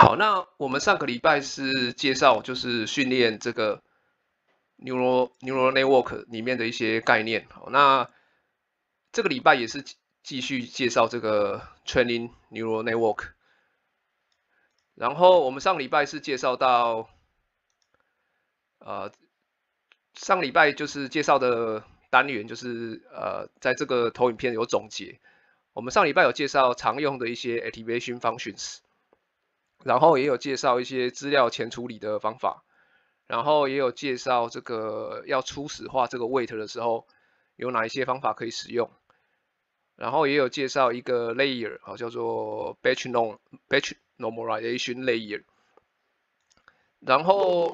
好，那我们上个礼拜是介绍就是训练这个 neural network 里面的一些概念。好，那这个礼拜也是继续介绍这个 training neural network。然后我们上礼拜是介绍到上礼拜就是介绍的单元就是在这个投影片有总结。我们上礼拜有介绍常用的一些 activation functions，然后也有介绍一些资料前处理的方法。然后也有介绍这个要初始化这个 weight 的时候，有哪一些方法可以使用。然后也有介绍一个 layer， 好，叫做 batch normalization layer。然后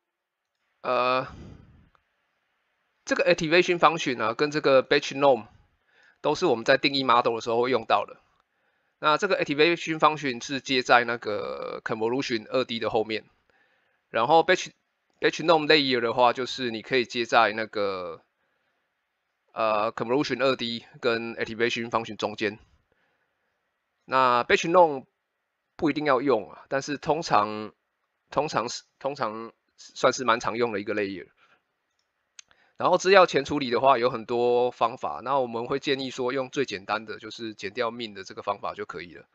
这个 activation function 啊，跟这个 batch norm 都是我们在定义 model 的时候会用到的。那这个 activation function 是接在那个 convolution 2D 的后面，然后 batch norm layer 的话，就是你可以接在那个convolution 2D 跟 activation function 中间。那 batch norm 不一定要用啊，但是通常算是蛮常用的一个 layer。然后资料前处理的话有很多方法，那我们会建议说用最简单的，就是减掉 min 的这个方法就可以了。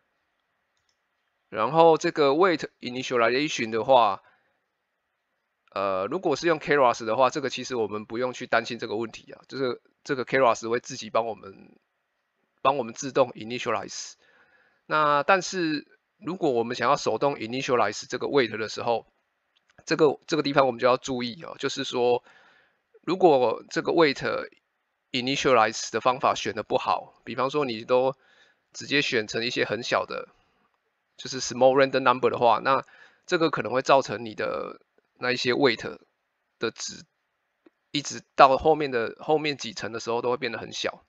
然后这个 weight initialization 的话，如果是用 Keras 的话，这个其实我们不用去担心这个问题啊，就是这个 Keras 会自己帮我们自动 initialize。那但是如果我们想要手动 initialize 这个 weight 的时候，这个地方我们就要注意哦，就是说如果这个 weight initialize 的方法选的不好，比方说你都直接选成一些很小的，就是 small random number 的话，那这个可能会造成你的那一些 weight 的值，一直到后面几层的时候都会变得很小。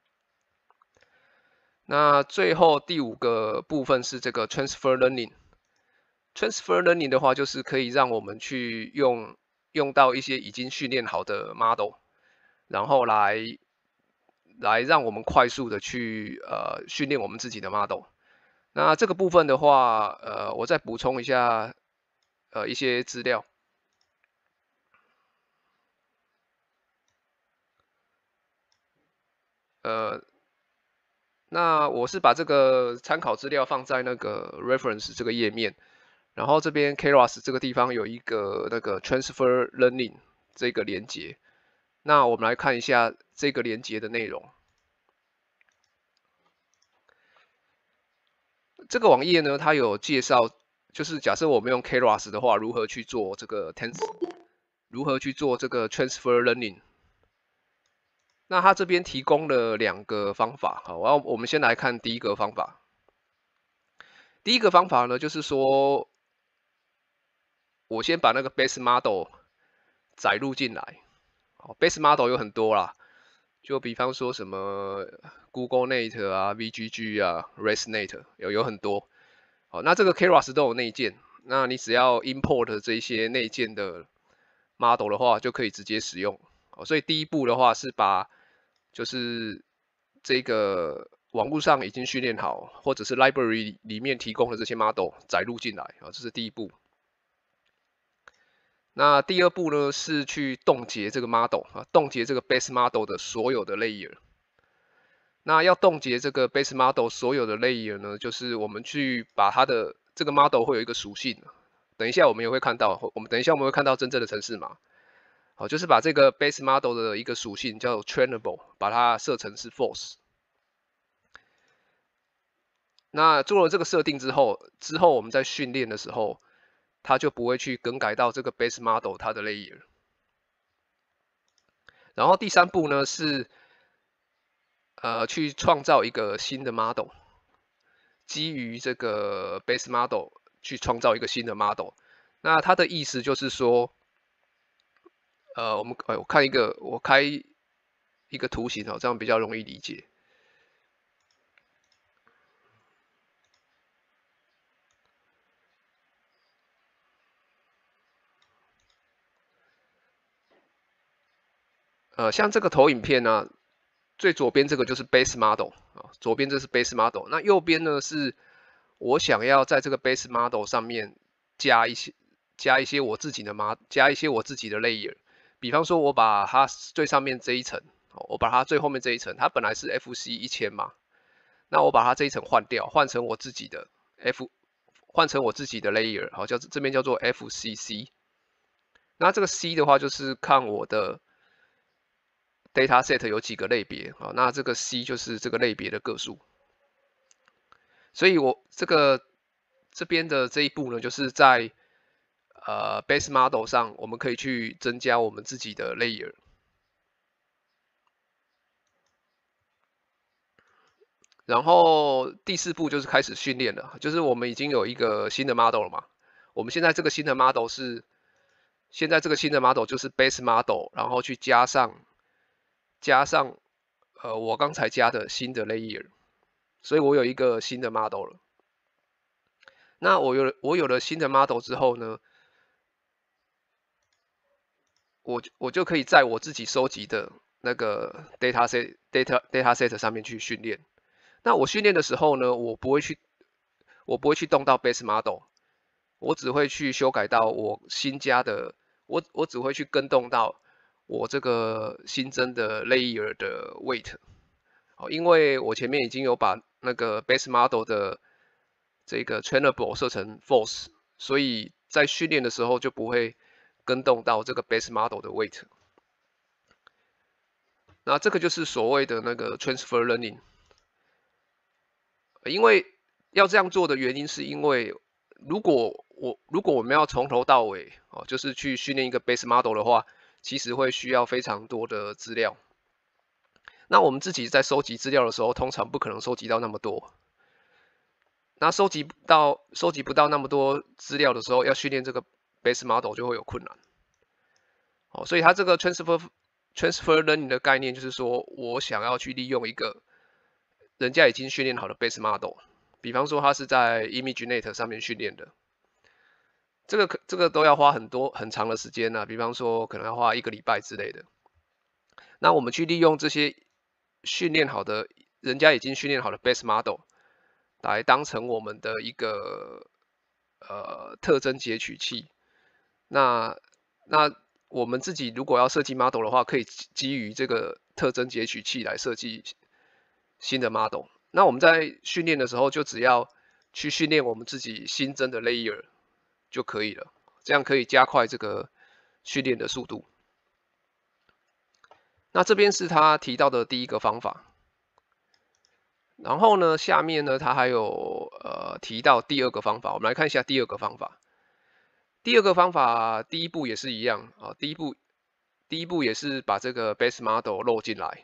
那最后第5个部分是这个 transfer learning。transfer learning 的话，就是可以让我们去用到一些已经训练好的 model，然后来让我们快速的去训练我们自己的 model。那这个部分的话，我再补充一下一些资料。那我是把这个参考资料放在那个 reference 这个页面，然后这边 Keras 这个地方有一个那个 transfer learning 这个连接。那我们来看一下这个连接的内容。这个网页呢，它有介绍，就是假设我们用 Keras 的话，如何去做这个 如何去做这个 transfer learning。那它这边提供了2个方法，好，我们先来看第一个方法。第一个方法呢，就是说，我先把那个 base model 载入进来。base model 有很多啦，就比方说什么 GoogleNet 啊、VGG 啊、ResNet 有很多。好，那这个 Keras 都有内建，那你只要 import 这些内建的 model 的话，就可以直接使用。所以第一步的话是把就是这个网络上已经训练好，或者是 library 里面提供的这些 model 载入进来啊，这是第一步。那第2步呢是去冻结这个 model 啊，冻结这个 base model 的所有的 layer。那要冻结这个 base model 所有的 layer 呢，就是我们去把它的这个 model 会有一个属性，等一下我们也会看到，等一下我们会看到真正的程式码。好，就是把这个 base model 的一个属性叫做 trainable， 把它设成是 false。那做了这个设定之后我们在训练的时候，它就不会去更改到这个 base model 它的 layer。然后第3步呢是去创造一个新的 model， 基于这个 base model 去创造一个新的 model。那它的意思就是说，我开一个图形哦，这样比较容易理解。像这个投影片呢，最左边这个就是 base model 啊，左边这是 base model，那右边呢是我想要在这个 base model 上面加一些我自己的layer，比方说我把它最上面这一层，我把它最后面这一层，它本来是 FC1000嘛，那我把它这一层换掉，换成我自己的 layer， 好，这边叫做 FCC。那这个 C 的话就是看我的 dataset 有几个类别，好，那这个 C 就是这个类别的个数。所以我这边的这一步呢，就是在base model 上，我们可以去增加我们自己的 layer。然后第4步就是开始训练了，就是我们已经有一个新的 model 了嘛。我们现在这个新的 model 就是 base model， 然后去加上我刚才加的新的 layer， 所以我有一个新的 model 了。那我有了新的 model 之后呢，我就可以在我自己收集的那个 dataset 上面去训练。那我训练的时候呢，我不会去动到 base model， 我只会去修改到我新加的，我只会去跟动到我这个新增的 layer 的 weight。因为我前面已经有把那个 base model 的这个 trainable 设成 false， 所以在训练的时候就不会跟动到这个 base model 的 weight。那这个就是所谓的那个 transfer learning。因为要这样做的原因是因为如果我们要从头到尾就是去训练一个 base model 的话，其实会需要非常多的资料。那我们自己在收集资料的时候，通常不可能收集到那么多。那收集不到那么多资料的时候，要训练这个 base model 就会有困难。所以它这个 transfer learning 的概念就是说，我想要去利用一个人家已经训练好的 base model， 比方说它是在 ImageNet 上面训练的，这个都要花很长的时间比方说可能要花1个礼拜之类的。那我们去利用这些人家已经训练好的 base model 来当成我们的一个特征截取器。那我们自己如果要设计 model 的话，可以基于这个特征截取器来设计新的 model。那我们在训练的时候，就只要去训练我们自己新增的 layer 就可以了，这样可以加快这个训练的速度。那这边是他提到的第一个方法。然后呢，下面呢，他还有提到第2个方法，我们来看一下第2个方法。第2个方法，第一步也是一样啊，第一步也是把这个 base model 漏进来。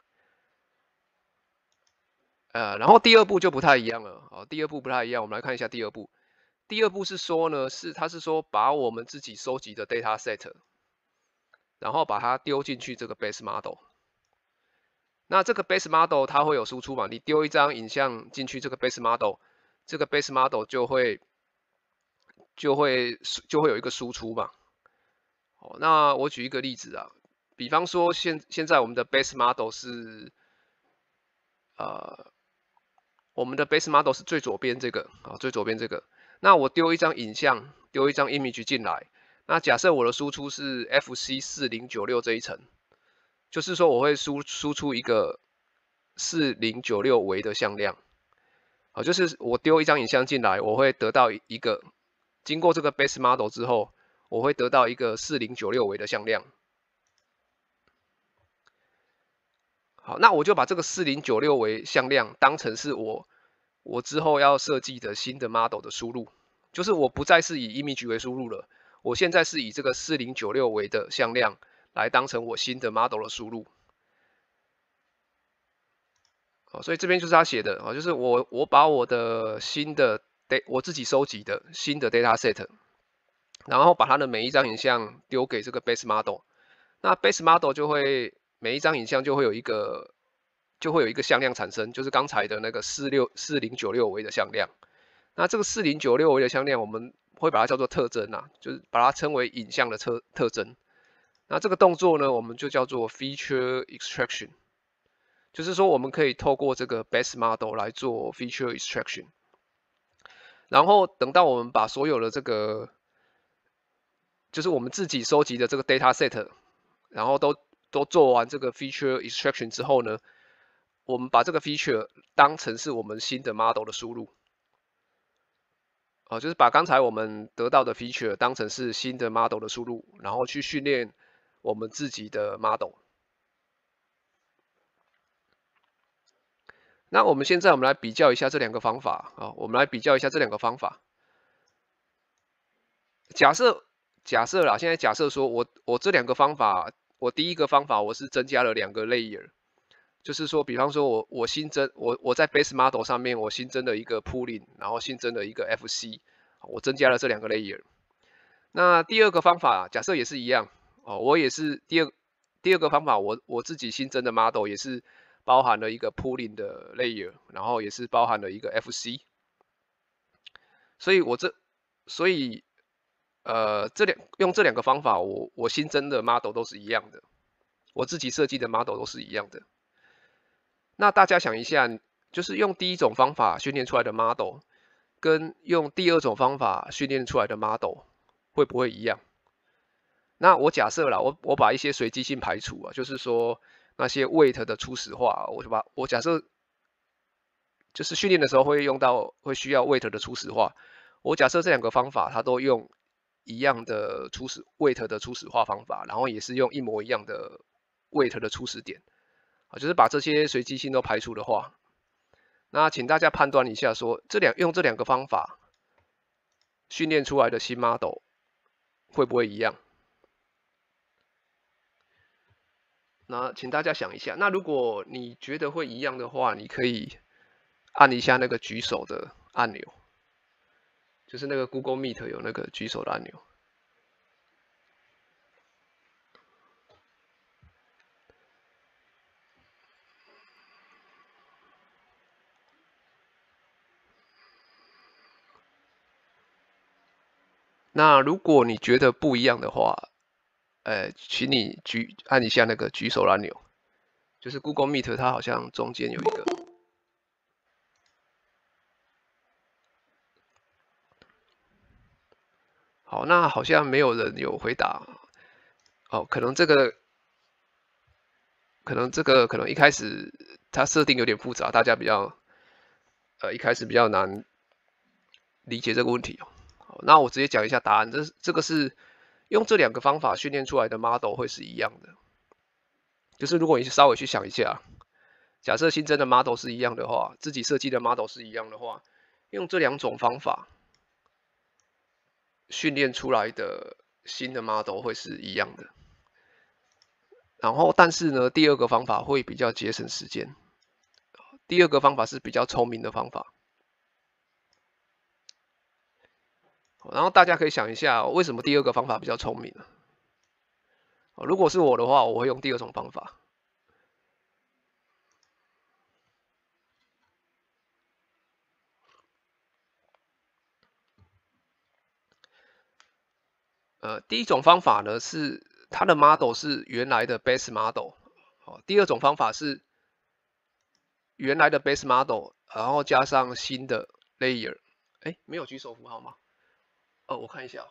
然后第2步就不太一样了第2步不太一样，我们来看一下第2步。第2步是说呢，他是说把我们自己收集的 data set， 然后把它丢进去这个 base model。那这个 base model 它会有输出嘛？你丢一张影像进去这个 base model， 这个 base model 就会有一个输出嘛。那我举一个例子比方说现在我们的 base model 是我们的 base model 是最左边这个最左边这个。那我丢一张影像，丢一张 image 进来。那假设我的输出是 FC4096 这一层，就是说我会输出一个4096维的向量。就是我丢一张影像进来，我会得到一个经过这个 base model 之后，我会得到一个4096维的向量。好，那我就把这个4096维向量当成是我之后要设计的新的 model 的输入，就是我不再是以 image 为输入了，我现在是以这个4096维的向量来当成我新的 model 的输入。所以这边就是他写的就是我把我的我自己收集的新的 data set， 然后把它的每一张影像丢给这个 base model， 那 base model 就会每一张影像就会有一个向量产生，就是刚才的那个4096维的向量。那这个4096维的向量，我们会把它叫做特征就是把它称为影像的特征。那这个动作呢，我们就叫做 feature extraction。就是说，我们可以透过这个 base model 来做 feature extraction。 然后等到我们把所有的这个，就是我们自己收集的这个 data set， 然后都做完这个 feature extraction 之后呢，我们把这个 feature 当成是我们新的 model 的输入。就是把刚才我们得到的 feature 当成是新的 model 的输入，然后去训练我们自己的 model。那我们现在来比较一下这两个方法啊，我们来比较一下这两个方法。假设啦，现在假设说我这两个方法，我第一个方法我是增加了2个 layer， 就是说，比方说我新增我在 base model 上面我新增了一个 pooling， 然后新增了一个 FC， 我增加了这2个 layer。那第二个方法假设也是一样我也是第二个方法，我自己新增的 model 也是包含了一个 pooling 的 layer， 然后也是包含了一个 FC。所以用这两个方法，我新增的 model 都是一样的，我自己设计的 model 都是一样的。那大家想一下，就是用第一种方法训练出来的 model， 跟用第二种方法训练出来的 model 会不会一样？那我假设啦，我把一些随机性排除啊，就是说那些 weight 的初始化，我假设就是训练的时候会需要 weight 的初始化，我假设这两个方法它都用一样的weight 的初始化方法，然后也是用一模一样的 weight 的初始点就是把这些随机性都排除的话，那请大家判断一下说，用这两个方法训练出来的新 model 会不会一样？那请大家想一下，那如果你觉得会一样的话，你可以按一下那个举手的按钮，就是那个 Google Meet 有那个举手的按钮。那如果你觉得不一样的话，请你按一下那个举手的按钮，就是 Google Meet 它好像中间有一个。好，那好像没有人有回答。可能这个一开始它设定有点复杂，大家一开始比较难理解这个问题好，那我直接讲一下答案，这个是用这两个方法训练出来的 model 会是一样的。就是如果你稍微去想一下，假设新增的 model 是一样的话，自己设计的 model 是一样的话，用这两种方法训练出来的新的 model 会是一样的。然后，但是呢，第二个方法会比较节省时间。第二个方法是比较聪明的方法。然后大家可以想一下，为什么第二个方法比较聪明呢？如果是我的话，我会用第二种方法。第一种方法呢是它的 model 是原来的 base model，第二种方法是原来的 base model， 然后加上新的 layer。没有举手符号吗？我看一下，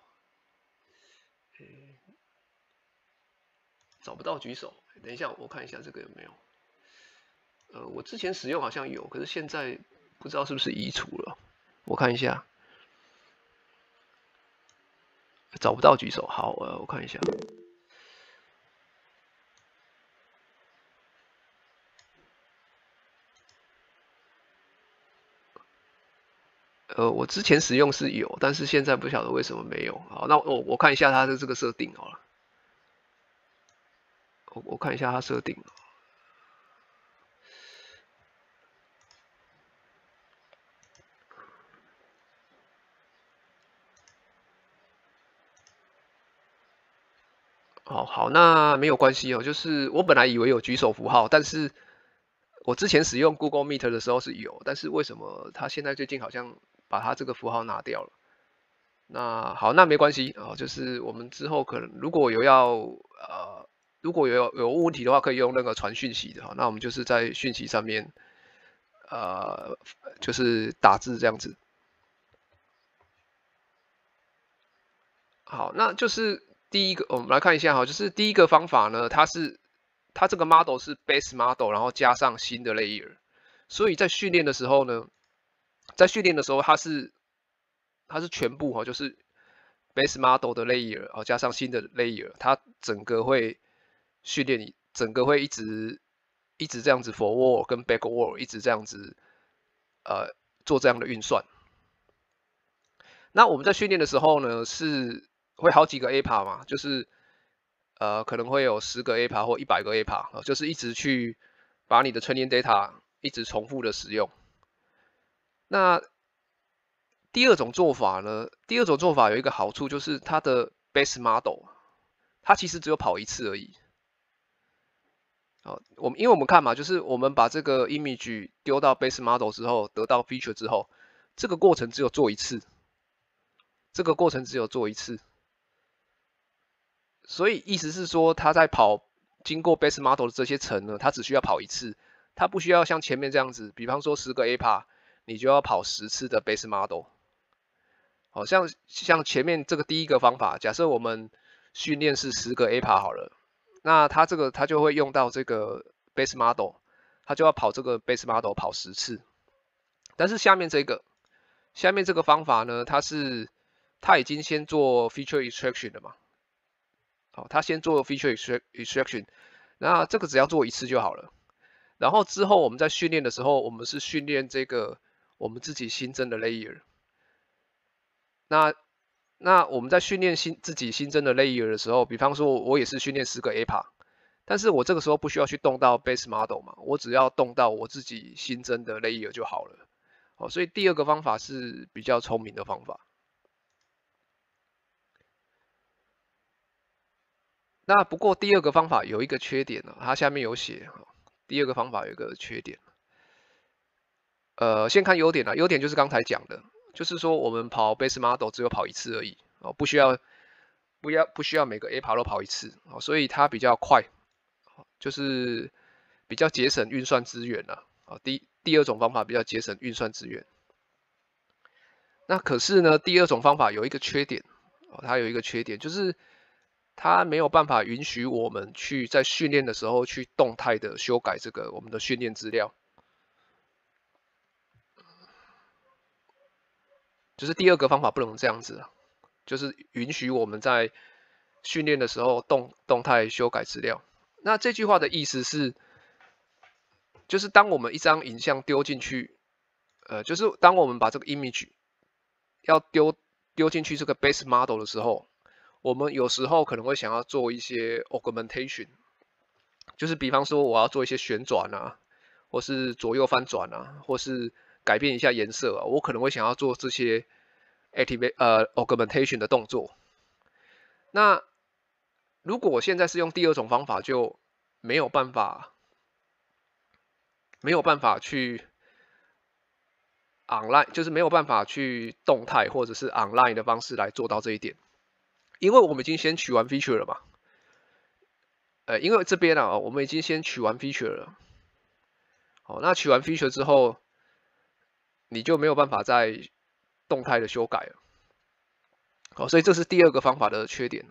找不到举手。等一下，我看一下这个有没有。我之前使用好像有，可是现在不知道是不是移除了。我看一下，找不到举手。好，我看一下。我之前使用是有，但是现在不晓得为什么没有。好，那我看一下它的这个设定好了。我看一下它设定。好，那没有关系就是我本来以为有举手符号，但是我之前使用 Google Meet 的时候是有，但是为什么它现在最近好像把它这个符号拿掉了？那好，那没关系就是我们之后可能如果如果有问题的话，可以用那个传讯息的那我们就是在讯息上面就是打字这样子。 好，那就是第一个，我们来看一下哈，就是第一个方法呢，它这个 model 是 base model，然后加上新的 layer，所以在训练的时候呢，它是全部哈，就是 base model 的 layer 哦，加上新的 layer，它整个会训练你，整个会一直这样子 forward 跟 backward 一直这样子做这样的运算。那我们在训练的时候呢，是会好几个 APA 嘛，就是可能会有10个 APA 或100个 APA，就是一直去把你的 training data 一直重复的使用。那第二种做法呢，第二种做法有一个好处就是它的 base model，它其实只有跑一次而已。因为我们看嘛，就是我们把这个 image 丢到 base model 之后，得到 feature 之后，这个过程只有做一次，这个过程只有做一次。所以意思是说，它在经过 base model 的这些层呢，它只需要跑一次，它不需要像前面这样子，比方说10个 APA，你就要跑10次的 base model。好像前面这个第一个方法，假设我们训练是10个 APA 好了，那它就会用到这个 base model， 它就要跑这个 base model 跑10次。但是下面这个方法呢，它已经先做 feature extraction 了嘛，好，它先做 feature extraction， 那这个只要做一次就好了。然后之后我们在训练的时候，我们是训练这个我们自己新增的 layer。那我们在训练自己新增的 layer 的时候，比方说我也是训练10个 APA， 但是我这个时候不需要去动到 base model 嘛，我只要动到我自己新增的 layer 就好了。好，所以第二个方法是比较聪明的方法。那不过第二个方法有一个缺点呢，它下面有写，第二个方法有一个缺点。先看优点啦，优点就是刚才讲的，就是说我们跑 base model 只有跑一次而已，哦，不需要每个 APA 都跑一次，哦，所以它比较快，就是比较节省运算资源了，啊，第二种方法比较节省运算资源。那可是呢，第二种方法有一个缺点，它有一个缺点就是它没有办法允许我们在训练的时候去动态的修改这个我们的训练资料。就是第二个方法不能这样子，就是允许我们在训练的时候动态修改资料。那这句话的意思是，就是当我们一张影像丢进去，就是当我们把这个 image 要丢进去这个 base model 的时候，我们有时候可能会想要做一些 augmentation， 就是比方说我要做一些旋转啊，或是左右翻转啊，或是改变一下颜色啊，我可能会想要做这些augmentation 的动作。那如果我现在是用第二种方法，就没有办法去 online， 就是没有办法去动态或者是 online 的方式来做到这一点，因为我们已经先取完 feature 了嘛。因为这边啊，我们已经先取完 feature 了。好，那取完 feature 之后，你就没有办法再动态的修改了。好，所以这是第二个方法的缺点，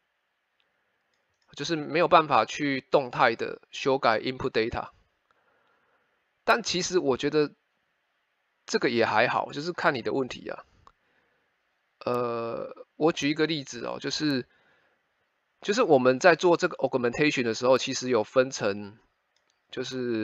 就是没有办法去动态的修改 input data。但其实我觉得这个也还好，就是看你的问题啊。我举一个例子哦，就是我们在做这个 augmentation 的时候，其实有分成就是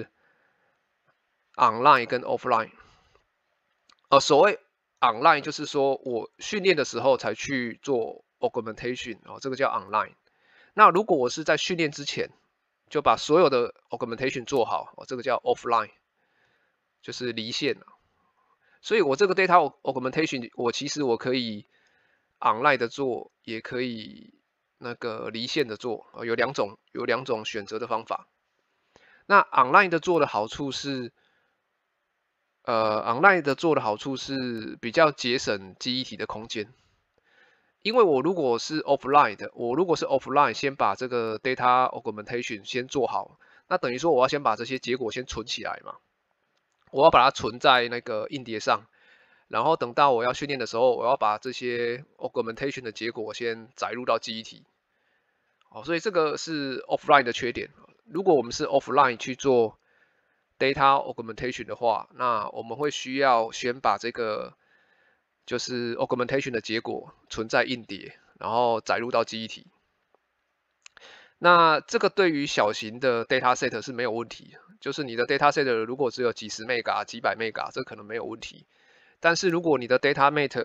online 跟 offline。所谓 online 就是说我训练的时候才去做 augmentation，这个叫 online。那如果我是在训练之前就把所有的 augmentation 做好，这个叫 offline， 就是离线了。所以我这个 data augmentation， 其实我可以 online 的做，也可以那个离线的做，有两种选择的方法。那 online 的做的好处是，online 的做的好处是比较节省记忆体的空间。因为我如果是 offline 先把这个 data augmentation 先做好，那等于说我要先把这些结果先存起来嘛，我要把它存在那个硬碟上， 然后等到我要训练的时候，我要把这些 augmentation 的结果先载入到记忆体。哦，所以这个是 offline 的缺点。如果我们是 offline 去做 data augmentation 的话，那我们会需要先把这个就是 augmentation 的结果存在硬碟，然后载入到记忆体。那这个对于小型的 data set 是没有问题，就是你的 data set 如果只有几十 mega、几百 mega，这可能没有问题。但是如果你的 data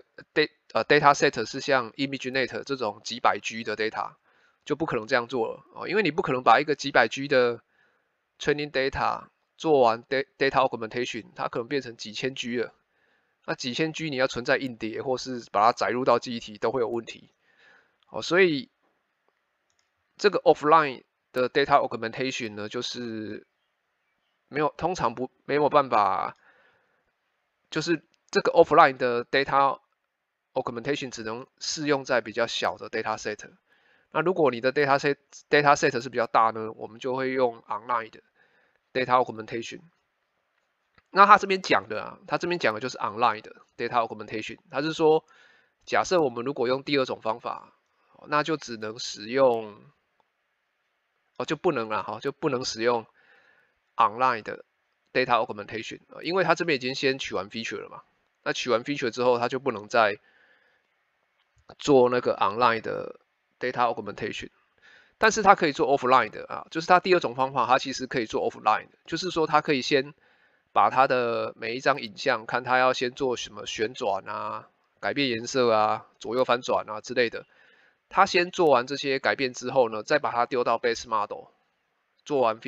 set 是像 ImageNet 这种几百 G 的 data，就不可能这样做了哦，因为你不可能把一个几百 G 的 training data 做完 data augmentation，它可能变成几千 G 了。那几千 G 你要存在硬碟，或是把它载入到记忆体都会有问题。哦，所以这个 offline 的 data augmentation 呢，就是通常没有办法，就是这个 offline 的 data augmentation 只能适用在比较小的 data set。那如果你的 data set 是比较大呢，我们就会用 online 的 data augmentation。那他这边讲的就是 online 的 data augmentation。他是说，假设我们如果用第二种方法，那就只能使用，就不能了哈，就不能使用 online 的 data augmentation，因为它这边已经先取完 feature 了嘛。那取完 feature 之后，它就不能再做那个 online 的 data augmentation。但是它可以做 offline 的啊，就是它第二种方法，它其实可以做 offline 的，就是说它可以先把它的每一张影像，看它要先做什么旋转啊、改变颜色啊、左右翻转啊之类的。它先做完这些改变之后呢，再把它丢到 base model，做完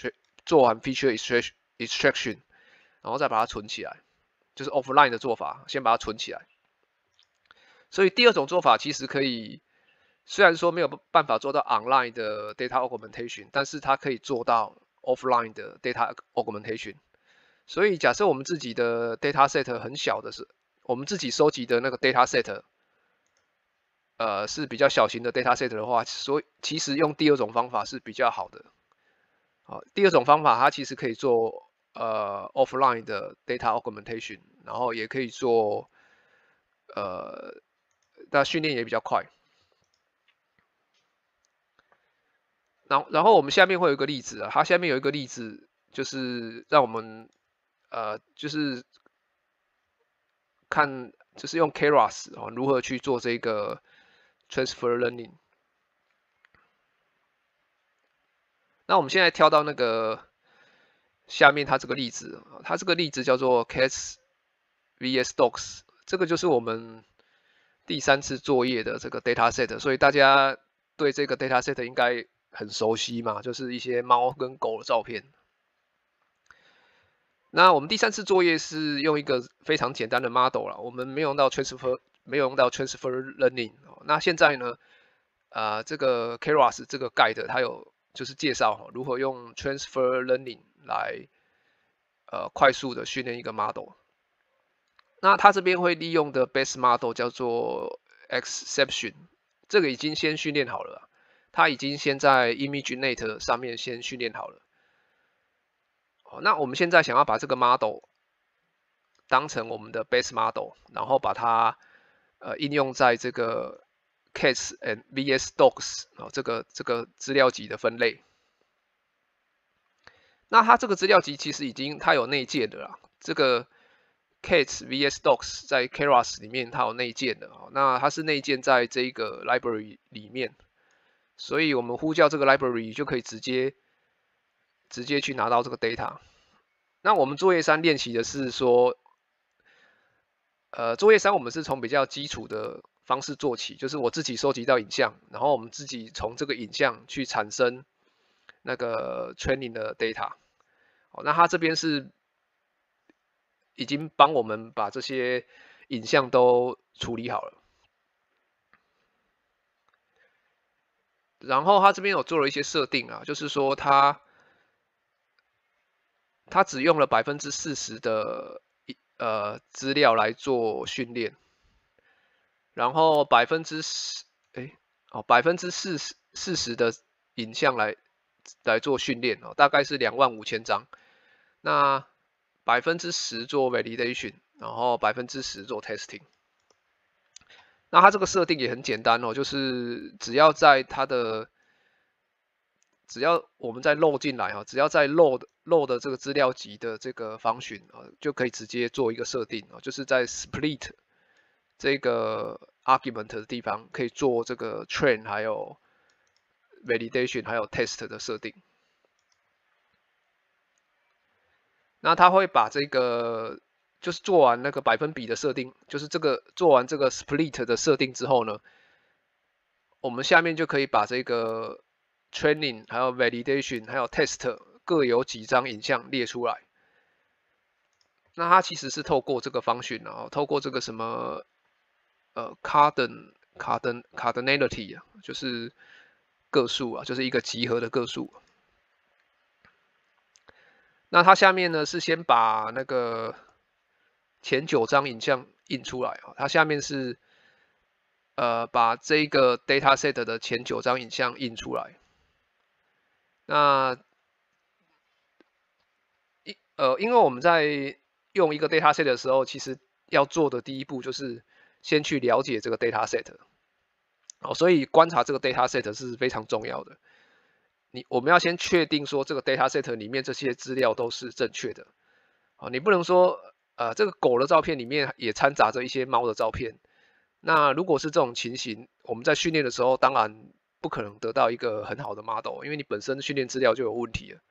feature extraction，然后再把它存起来，就是 offline 的做法，先把它存起来。所以第二种做法其实可以。虽然说没有办法做到 online 的 data augmentation，但是它可以做到 offline 的 data augmentation。所以假设我们自己的 data set 很小的是，我们自己收集的那个 data set，是比较小型的 data set 的话，所以其实用第二种方法是比较好的。好，第二种方法它其实可以做offline 的 data augmentation，然后也可以做那训练也比较快。然后我们下面会有一个例子啊，它下面有一个例子，就是让我们就是看就是用 Keras 如何去做这个 transfer learning。那我们现在跳到那个下面，它这个例子，它这个例子叫做 Cats vs Dogs，这个就是我们第3次作业的这个 data set，所以大家对这个 data set 应该很熟悉嘛，就是一些猫跟狗的照片。那我们第3次作业是用一个非常简单的 model 了，我们没有用到 transfer learning。那现在呢，这个 Keras 这个 guide 它有就是介绍如何用 transfer learning 来快速的训练一个 model。那它这边会利用的 base model 叫做 exception， 这个已经先训练好了，它已经先在 ImageNet 上面先训练好了。那我们现在想要把这个 model 当成我们的 base model， 然后把它应用在这个 cats and vs dogs 这个资料集的分类。那它这个资料集其实它有内建的啦，这个 cats vs dogs 在 Keras 里面它有内建的，那它是内建在这个 library 里面，所以我们呼叫这个 library 就可以直接去拿到这个 data。那我们作业3练习的是说，作业3我们是从比较基础的方式做起，就是我自己收集到影像，然后我们自己从这个影像去产生那个 training 的 data。那它这边是已经帮我们把这些影像都处理好了，然后它这边有做了一些设定啊，就是说它只用了40%的资料来做训练，然后40%的影像来做训练大概是25000张。那10%做 validation， 然后10%做 testing。那它这个设定也很简单哦，就是只要我们再 load 进来哈，只要在 load 的这个资料集的这个function就可以直接做一个设定啊，就是在 split 这个 argument 的地方可以做这个 train 还有 validation 还有 test 的设定。那它会把这个就是做完那个百分比的设定，就是做完这个 split 的设定之后呢，我们下面就可以把这个 training 还有 validation 还有 test 各有几张影像列出来。那它其实是透过这个function透过这个什么cardinality 啊，就是个数啊，就是一个集合的个数。那它下面呢是先把那个前9张影像印出来它下面是把这个 dataset 的前9张影像印出来。那因为我们在用一个 dataset 的时候，其实要做的第一步就是先去了解这个 dataset。所以观察这个 dataset 是非常重要的。我们要先确定说这个 dataset 里面这些资料都是正确的。你不能说这个狗的照片里面也掺杂着一些猫的照片。那如果是这种情形，我们在训练的时候当然不可能得到一个很好的 model， 因为你本身训练资料就有问题了。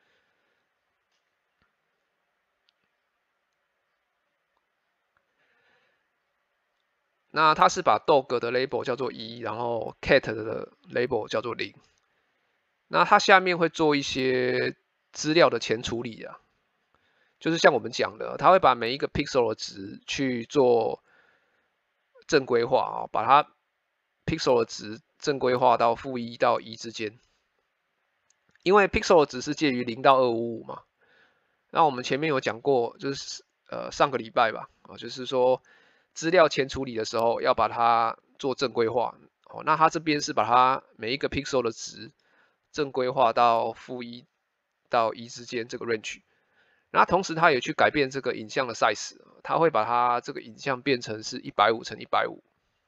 那它是把 dog 的 label 叫做1，然后 cat 的 label 叫做0。那它下面会做一些资料的前处理啊，就是像我们讲的，它会把每一个 pixel 的值去做正规化把它 pixel 的值正规化到-1到1之间。因为 pixel 的值是介于0到255嘛。那我们前面有讲过，就是上个礼拜吧就是说资料前处理的时候要把它做正规化那它这边是把它每一个 pixel 的值正规化到-1到1之间这个 range。那同时它也去改变这个影像的 size， 它会把它这个影像变成是150×150。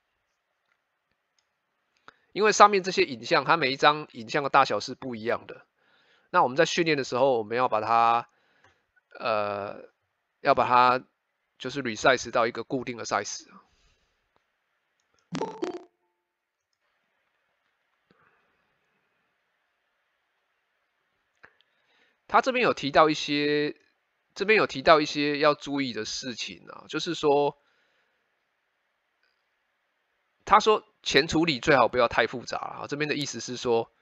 因为上面这些影像，它每一张影像的大小是不一样的。那我们在训练的时候，我们要把它就是 resize 到一个固定的 size。他这边有提到一些要注意的事情就是说，他说前处理最好不要太复杂这边的意思是说，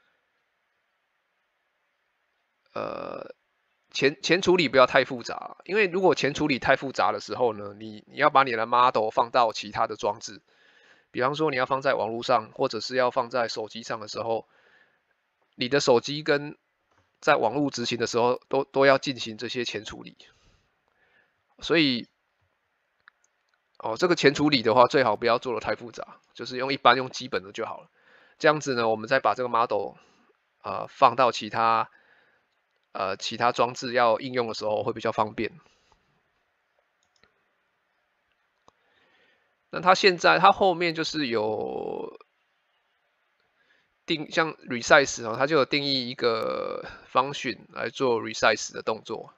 前处理不要太复杂，因为如果前处理太复杂的时候呢，你要把你的 model 放到其他的装置，比方说你要放在网络上，或者是要放在手机上的时候，你的手机跟在网络执行的时候都要进行这些前处理。所以这个前处理的话，最好不要做的太复杂，就是用基本的就好了。这样子呢，我们再把这个 model 放到其他装置要应用的时候会比较方便。那它后面就是有像 resize 它就有定义一个 function 来做 resize 的动作，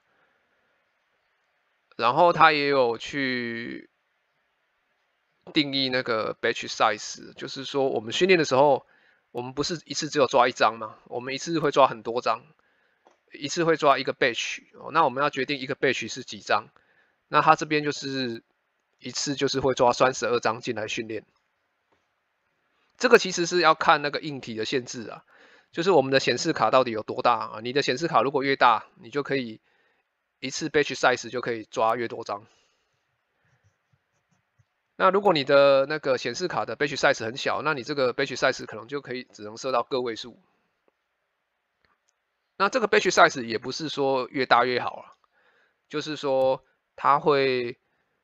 然后它也有去定义那个 batch size， 就是说我们训练的时候，我们不是一次只有抓1张嘛，我们一次会抓很多张，一次会抓一个 batch那我们要决定一个 batch 是几张，那它这边就是一次就是会抓32张进来训练。这个其实是要看那个硬体的限制就是我们的显示卡到底有多大你的显示卡如果越大，你就可以一次 batch size 就可以抓越多张。那如果你的那个显示卡的 batch size 很小，那你这个 batch size 可能就只能设到个位数。那这个 batch size 也不是说越大越好就是说它会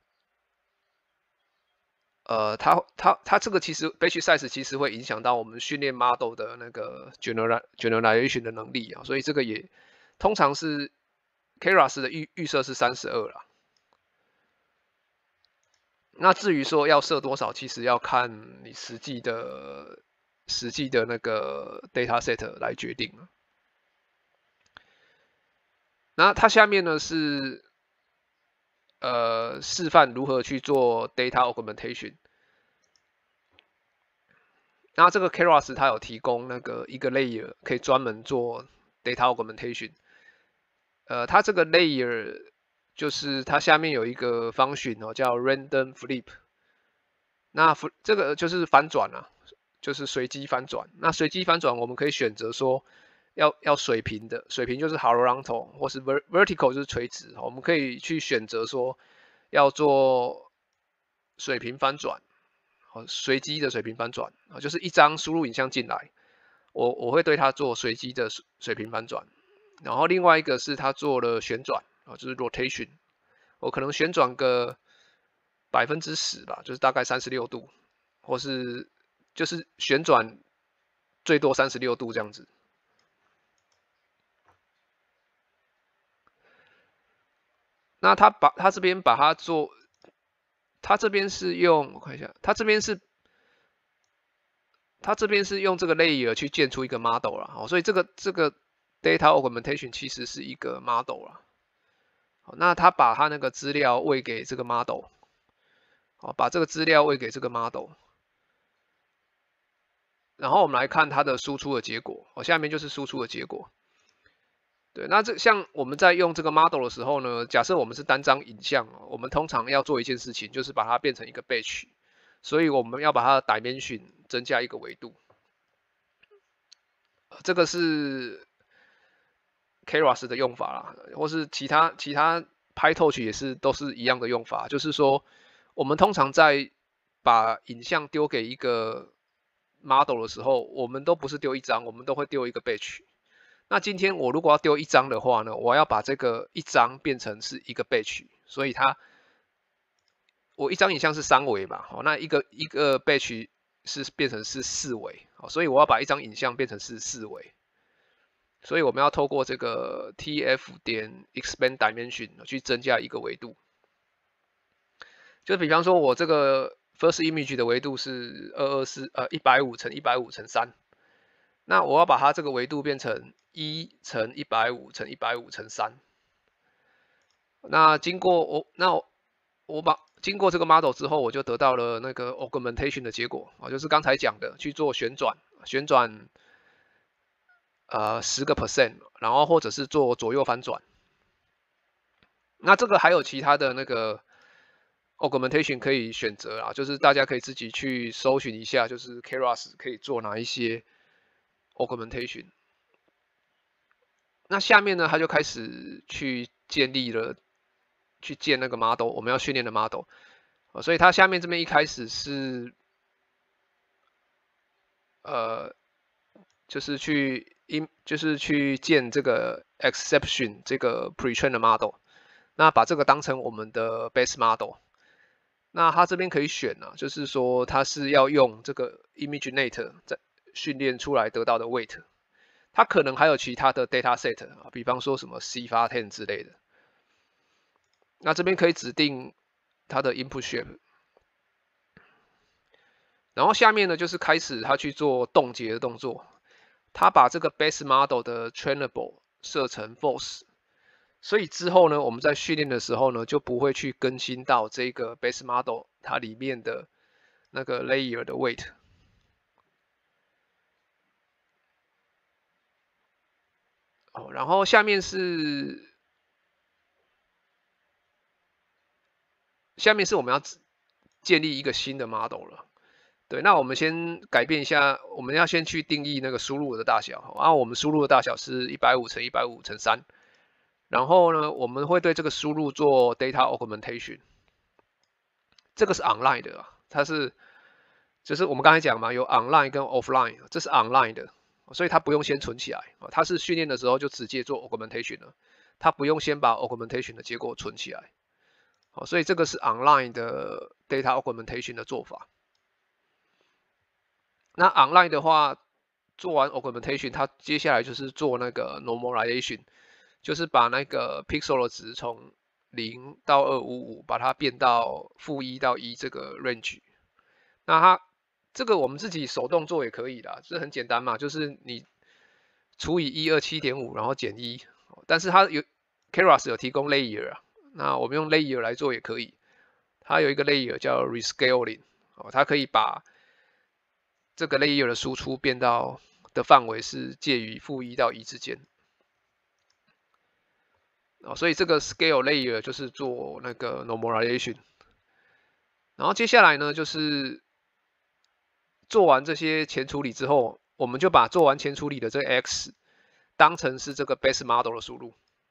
它这个其实 batch size 其实会影响到我们训练 model 的那个 generalization 的能力所以这个也通常是 Keras 的预设是32啦。 那至于说要设多少，其实要看你实际的那个 data set 来决定。那它下面呢是示范如何去做 data augmentation。那这个 Keras 它有提供那个一个 layer 可以专门做 data augmentation。它这个 layer 就是它下面有一个function哦，叫 random flip。那这个就是反转啊，就是随机翻转。那随机翻转我们可以选择说要水平的，水平就是 horizontal 或是 vertical 就是垂直。我们可以去选择说要做水平翻转，随机的水平翻转啊，就是一张输入影像进来，我会对它做随机的水平翻转。然后另外一个是它做了旋转啊，就是 rotation， 我可能旋转个10%吧，就是大概36度，或是就是旋转最多36度这样子。那他这边把它做，他这边是用我看一下，他这边是用这个 layer 去建出一个 model 啦，所以这个 data augmentation 其实是一个 model 啦。那他把他那个资料喂给这个 model， 把这个资料喂给这个 model， 然后我们来看它的输出的结果，下面就是输出的结果。对，那像我们在用这个 model 的时候呢，假设我们是单张影像，我们通常要做一件事情，就是把它变成一个 batch， 所以我们要把它的 dimension 增加一个维度。这个是 Keras 的用法啦，或是其他 PyTorch 也是都是一样的用法，就是说我们通常在把影像丢给一个 model 的时候，我们都不是丢一张，我们都会丢一个 batch。那今天我如果要丢一张的话呢，我要把这个一张变成是一个 batch， 所以我一张影像是3维嘛，好，那一个 batch 是变成是4维，好，所以我要把一张影像变成是4维，所以我们要透过这个 tf 点 expand dimension 去增加一个维度，就比方说我这个 first image 的维度是150乘150乘3。那我要把它这个维度变成1乘150乘150乘3。那经过经过这个 model 之后，我就得到了那个 augmentation 的结果啊，就是刚才讲的去做旋转10%，然后或者是做左右翻转。那这个还有其他的那个 augmentation 可以选择啊，就是大家可以自己去搜寻一下，就是 Keras 可以做哪一些 augmentation。那下面呢，他就开始去建那个 model， 我们要训练的 model，所以他下面这边一开始是就是去建这个 exception 这个 pretrain 的 model， 那把这个当成我们的 base model。那他这边可以选啊，就是说他是要用这个 ImageNet 在训练出来得到的 weight。它可能还有其他的 data set 啊，比方说什么 C810 之类的。那这边可以指定它的 input shape， 然后下面呢就是开始它去做冻结的动作。它把这个 base model 的 trainable 设成 false， 所以之后呢我们在训练的时候呢就不会去更新到这个 base model 它里面的那个 layer 的 weight。然后下面是我们要建立一个新的 model 了。对，那我们先改变一下，我们要先去定义那个输入的大小。然后我们输入的大小是150乘150乘3。然后呢，我们会对这个输入做 data augmentation。这个是 online 的，它是就是我们刚才讲嘛，有 online 跟 offline， 这是 online 的，所以它不用先存起来，它是训练的时候就直接做 augmentation 了，它不用先把 augmentation 的结果存起来。所以这个是 online 的 data augmentation 的做法。那 online 的话，做完 augmentation， 它接下来就是做那个 normalization， 就是把那个 pixel 的值从 0到255，把它变到-1到1这个 range。那它这个我们自己手动做也可以啦，这很简单嘛，就是你除以127.5，然后减1。但是它有 Keras 有提供 layer 啊，那我们用 layer 来做也可以。它有一个 layer 叫 rescaling，它可以把这个 layer 的输出变到的范围是介于-1到1之间。所以这个 scale layer 就是做那个 normalization。然后接下来呢，就是做完这些前处理之后，我们就把做完前处理的这个 x 当成是这个 base model 的输入。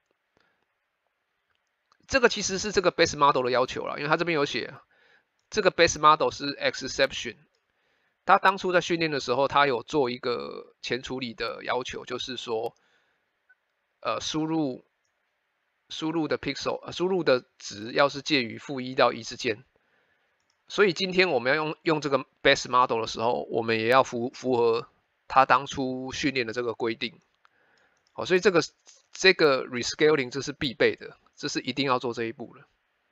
这个其实是这个 base model 的要求啦，因为它这边有写，这个 base model 是 exception。他当初在训练的时候，他有做一个前处理的要求，就是说，输入的 pixel，输入的值要是介于-1到1之间。所以今天我们要用这个 base model 的时候，我们也要符合他当初训练的这个规定。所以这个 rescaling 这是必备的，这是一定要做这一步的。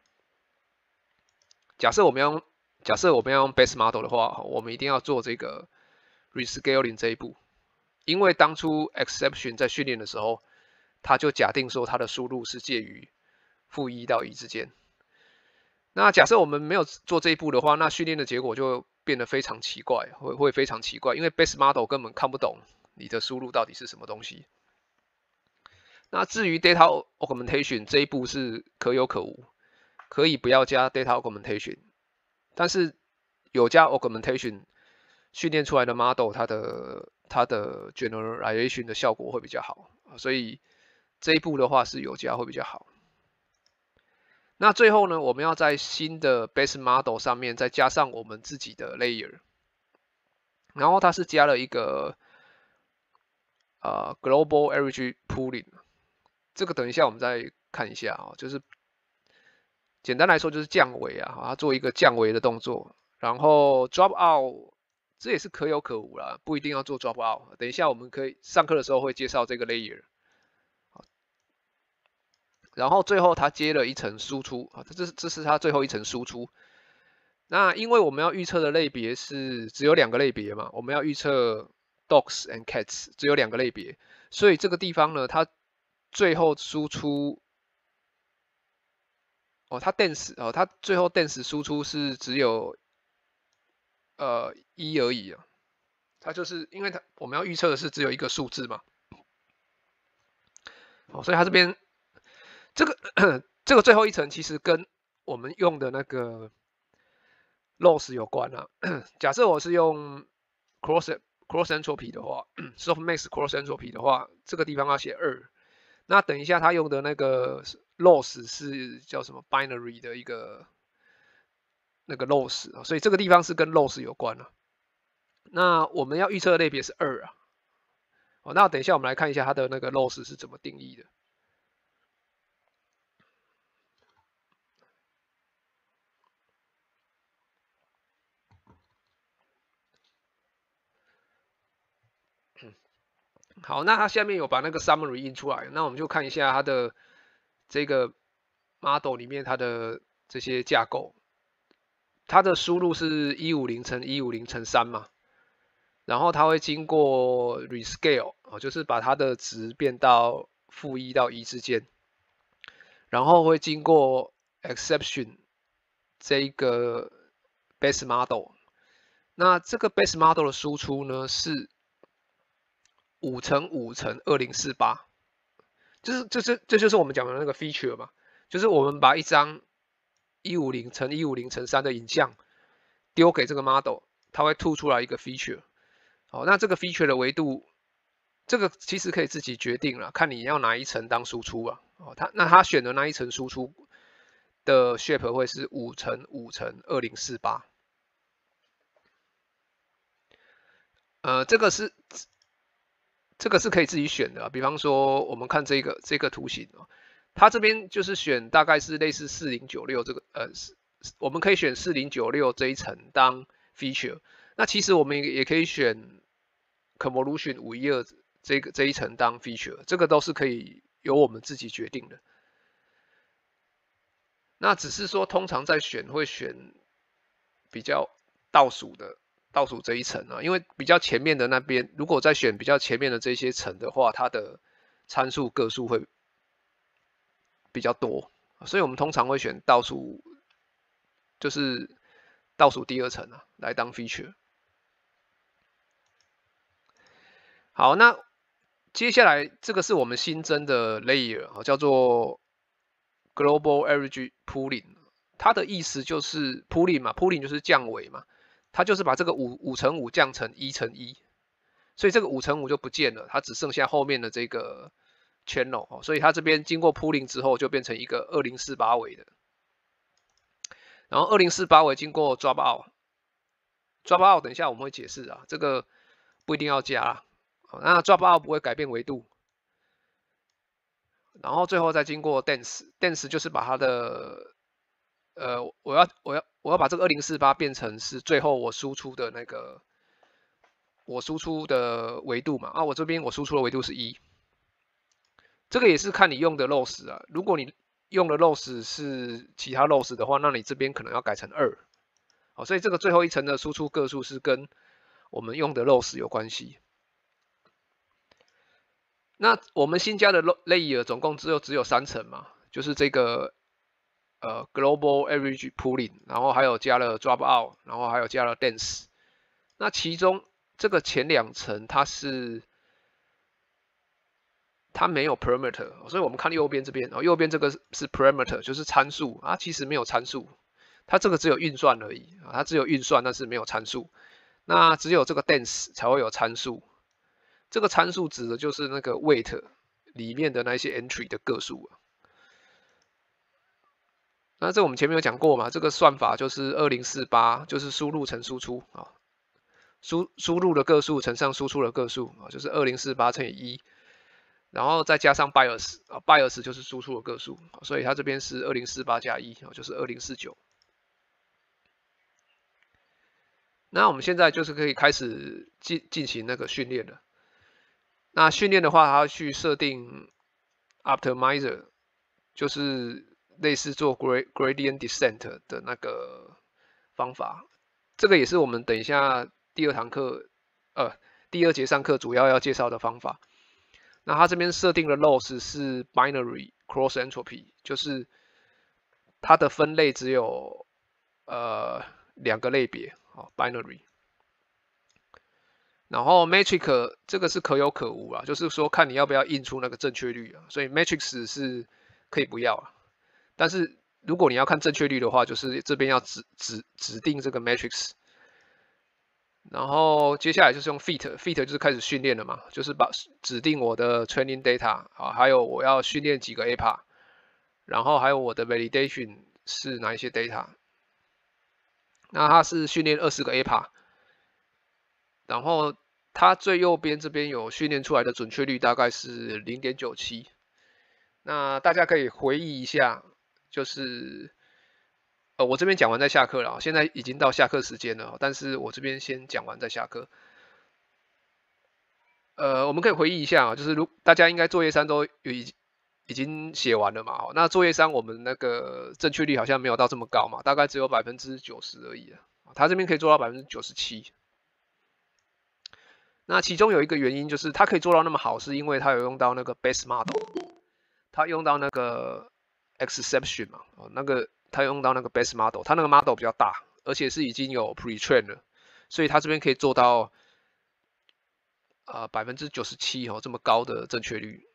假设我们要用 base model 的话，我们一定要做这个 rescaling 这一步，因为当初 exception 在训练的时候，他就假定说它的输入是介于-1到1之间。那假设我们没有做这一步的话，那训练的结果就变得非常奇怪，会非常奇怪，因为 base model 根本看不懂你的输入到底是什么东西。那至于 data augmentation 这一步是可有可无，可以不要加 data augmentation， 但是有加 augmentation 训练出来的 model 它的 generalization 的效果会比较好，所以这一步的话是有加会比较好。那最后呢，我们要在新的 base model 上面再加上我们自己的 layer， 然后它是加了一个global average pooling， 这个等一下我们再看一下就是简单来说就是降维啊，它做一个降维的动作，然后 drop out 这也是可有可无啦，不一定要做 drop out。等一下我们可以上课的时候会介绍这个 layer。然后最后它接了一层输出啊，这是它最后一层输出。那因为我们要预测的类别是只有2个类别嘛，我们要预测 dogs and cats 只有2个类别，所以这个地方呢，它最后输出它 dense 它最后 dense 输出是只有1而已啊，它就是因为我们要预测的是只有一个数字嘛，所以它这边这个这个最后一层其实跟我们用的那个 loss 有关啊。假设我是用 cross entropy 的话，softmax cross entropy 的话，这个地方要写2。那等一下他用的那个 loss 是叫什么 binary 的一个那个 loss 啊，所以这个地方是跟 loss 有关啊。那我们要预测的类别是2啊。那等一下我们来看一下它的那个 loss 是怎么定义的。好，那它下面有把那个 summary 印出来，那我们就看一下它的这个 model 里面它的这些架构。它的输入是150乘150乘3嘛，然后它会经过 rescale 就是把它的值变到-1到1之间，然后会经过 exception 这一个 base model。那这个 base model 的输出呢是5乘5乘2048，这就是我们讲的那个 feature 嘛，就是我们把一张150乘150乘3的影像丢给这个 model， 它会吐出来一个 feature。那这个 feature 的维度，这个其实可以自己决定了，看你要哪一层当输出啊。它选的那一层输出的 shape 会是5乘5乘2048。这个是可以自己选的，比方说我们看这个图形它这边就是选大概是类似4096这个我们可以选4096这一层当 feature。那其实我们也可以选 convolution 512这一层当 feature， 这个都是可以由我们自己决定的。 那只是说通常在选会选比较倒数这一层啊，因为比较前面的那边，如果再选比较前面的这些层的话，它的参数个数会比较多，所以我们通常会选倒数，就是倒数第二层啊，来当 feature。好，那接下来这个是我们新增的 layer 叫做 Global Average Pooling， 它的意思就是 pooling 嘛 ，pooling 就是降维嘛，它就是把这个5×5降成1×1，所以这个5×5就不见了，它只剩下后面的这个 channel， 所以它这边经过 pooling 之后就变成一个2048维的，然后2048维经过 drop out，drop out 等一下我们会解释啊，这个不一定要加，那 drop out 不会改变维度。然后最后再经过 dense 就是把它的我要把这个2048变成是最后我输出的那个我输出的维度嘛，我这边我输出的维度是1，这个也是看你用的 loss 啊，如果你用的 loss 是其他 loss 的话，那你这边可能要改成2，好，所以这个最后一层的输出个数是跟我们用的 loss 有关系。那我们新加的 layer 总共只有3层嘛，就是这个global average pooling， 然后还有加了 drop out， 然后还有加了 dense。那其中这个前2层它没有 parameter， 所以我们看右边这边，右边这个是 parameter， 就是参数啊，其实没有参数，它这个只有运算而已啊，它只有运算，但是没有参数。那只有这个 dense 才会有参数。这个参数指的就是那个 weight 里面的那些 entry 的个数啊。那这我们前面有讲过嘛，这个算法就是2048，就是输入乘输出啊，输入的个数乘上输出的个数啊，就是2048乘以1，然后再加上 bias 啊 ，bias 就是输出的个数，所以它这边是2048加1啊，就是2049。那我们现在就是可以开始进行那个训练了。那训练的话，它要去设定 optimizer， 就是类似做 gradient descent 的那个方法。这个也是我们等一下第2节上课主要介绍的方法。那它这边设定的 loss 是 binary cross entropy， 就是它的分类只有2个类别binary。然后 matrix 这个是可有可無啊，就是说看你要不要印出那个正确率啊，所以 matrix 是可以不要啊。但是如果你要看正确率的话，就是这边要指定这个 matrix。然后接下来就是用 fit 就是开始训练了嘛，就是指定我的 training data 啊，还有我要训练几个 APA， 然后还有我的 validation 是哪一些 data。那它是训练20个 APA， 然后它最右边这边有训练出来的准确率大概是 0.97。那大家可以回忆一下，就是我这边讲完再下课了，现在已经到下课时间了，但是我这边先讲完再下课。我们可以回忆一下啊，就是大家应该作业3都已经写完了嘛，那作业3我们那个正确率好像没有到这么高嘛，大概只有90%而已啊，它这边可以做到97%。那其中有一个原因就是它可以做到那么好，是因为它有用到那个 base model， 它用到那个 exception 嘛，那个它用到那个 base model， 它那个 model 比较大，而且是已经有 pre-train 了，所以它这边可以做到97%这么高的正确率。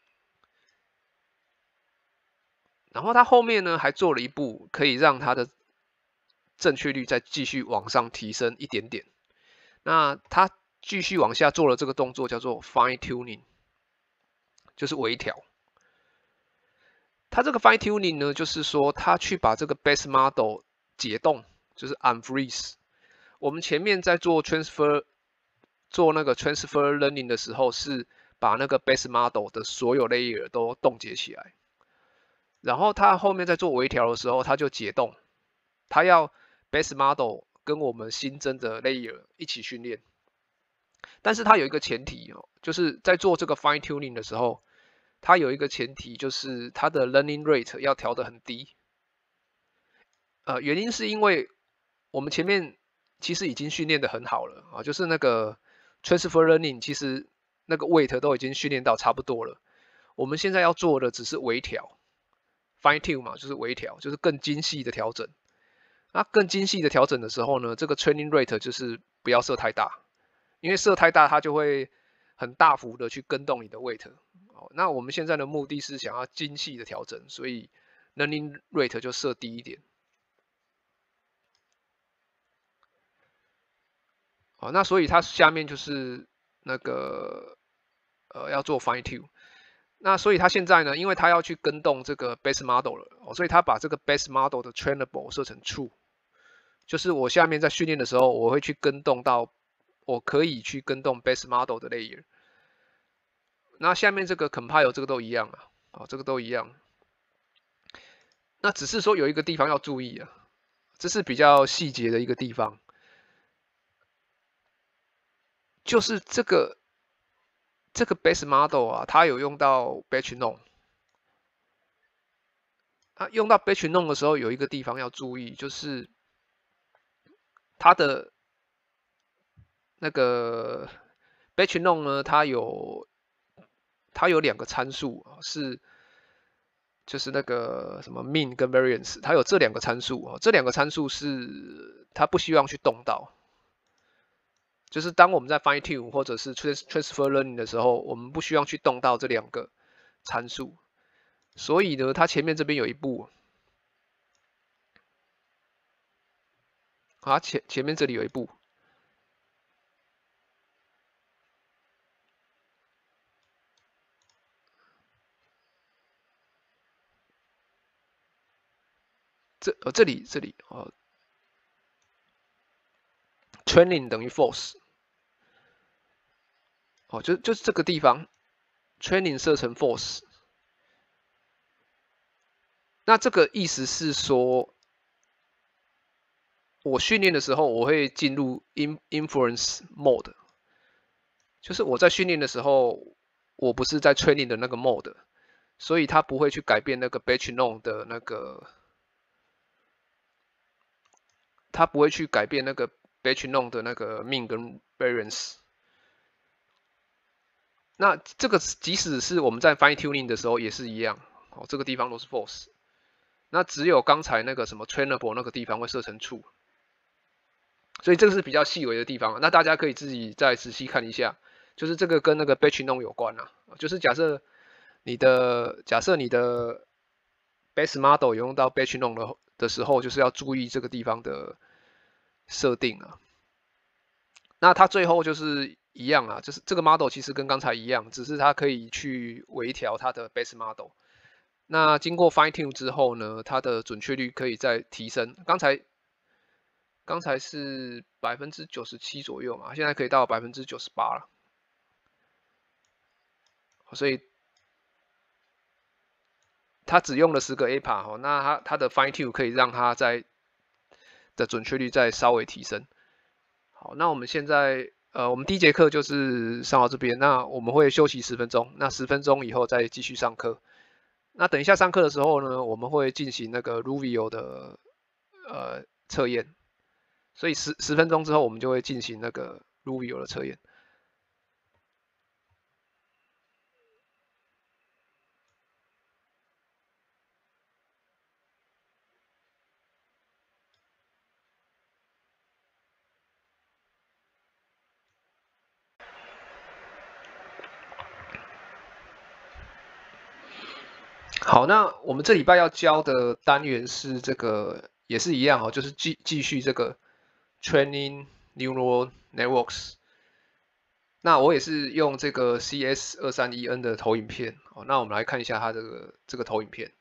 然后它后面呢还做了一步，可以让它的正确率再继续往上提升一点点。那它继续往下做了这个动作叫做 fine tuning， 就是微调。它这个 fine tuning 呢，就是说它去把这个 base model 解冻，就是 unfreeze。我们前面在做那个 transfer learning 的时候，是把那个 base model 的所有 layer 都冻结起来。然后它后面在做微调的时候，它就解冻，它要 base model 跟我们新增的 layer 一起训练。但是它有一个前提就是在做这个 fine tuning 的时候，它有一个前提就是它的 learning rate 要调得很低。 原因是因为我们前面其实已经训练的很好了啊，就是那个 transfer learning，其实那个 weight 都已经训练到差不多了。我们现在要做的只是微调 ，fine tune 嘛，就是微调，就是更精细的调整。那更精细的调整的时候呢，这个 training rate 就是不要设太大，因为设太大它就会很大幅的去跟动你的 weight。那我们现在的目的是想要精细的调整，所以 learning rate 就设低一点。好，那所以它下面就是那个要做 fine tune。那所以它现在呢，因为它要去跟动这个 base model 了，所以它把这个 base model 的 trainable 设成 true，就是我下面在训练的时候，我会去跟动到，我可以去跟动 base model 的 layer。那下面这个 compile 这个都一样啊，这个都一样。那只是说有一个地方要注意啊，这是比较细节的一个地方，就是这个base model 啊，它有用到 batch node。用到 batch node 的时候，有一个地方要注意，就是它的那个 batch node 呢，它有2个参数啊，就是那个什么 mean 跟 variance， 它有这2个参数啊，这2个参数是它不希望去动到。就是当我们在 fine tune 或者是 transfer learning 的时候，我们不希望去动到这2个参数，所以呢，它前面这边有一步，前面这里有一步，这里training 等于 false， 就是这个地方 training 设成 false， 那这个意思是说，我训练的时候我会进入 inference mode， 就是我在训练的时候，我不是在 training 的那个 mode， 所以它不会去改变那个 batch node 的那个，它不会去改变那个 batch node 的那个 mean 跟 variance。那这个即使是我们在 fine tuning 的时候也是一样，这个地方都是 false。那只有刚才那个什么 trainable 那个地方会设成 true， 所以这个是比较细微的地方。那大家可以自己再仔细看一下，就是这个跟那个 batch node 有关啊，就是假设你的base model 有用到 batch node 的时候，就是要注意这个地方的设定啊。那它最后就是一样啊，就是这个 model 其实跟刚才一样，只是它可以去微调它的 base model。那经过 fine tune 之后呢，它的准确率可以再提升。刚才是97%左右嘛，现在可以到98%了。所以它只用了10个 APA， 那它的 fine tune 可以让它的准确率再稍微提升。好，那我们现在我们第一节课就是上到这边，那我们会休息10分钟，那10分钟以后再继续上课。那等一下上课的时候呢，我们会进行那个 Ruvio 的测验，所以10分钟之后我们就会进行那个 Ruvio 的测验。好，那我们这礼拜要教的单元是这个，也是一样就是继续这个 training neural networks。那我也是用这个 CS231N 的投影片，那我们来看一下它这个投影片。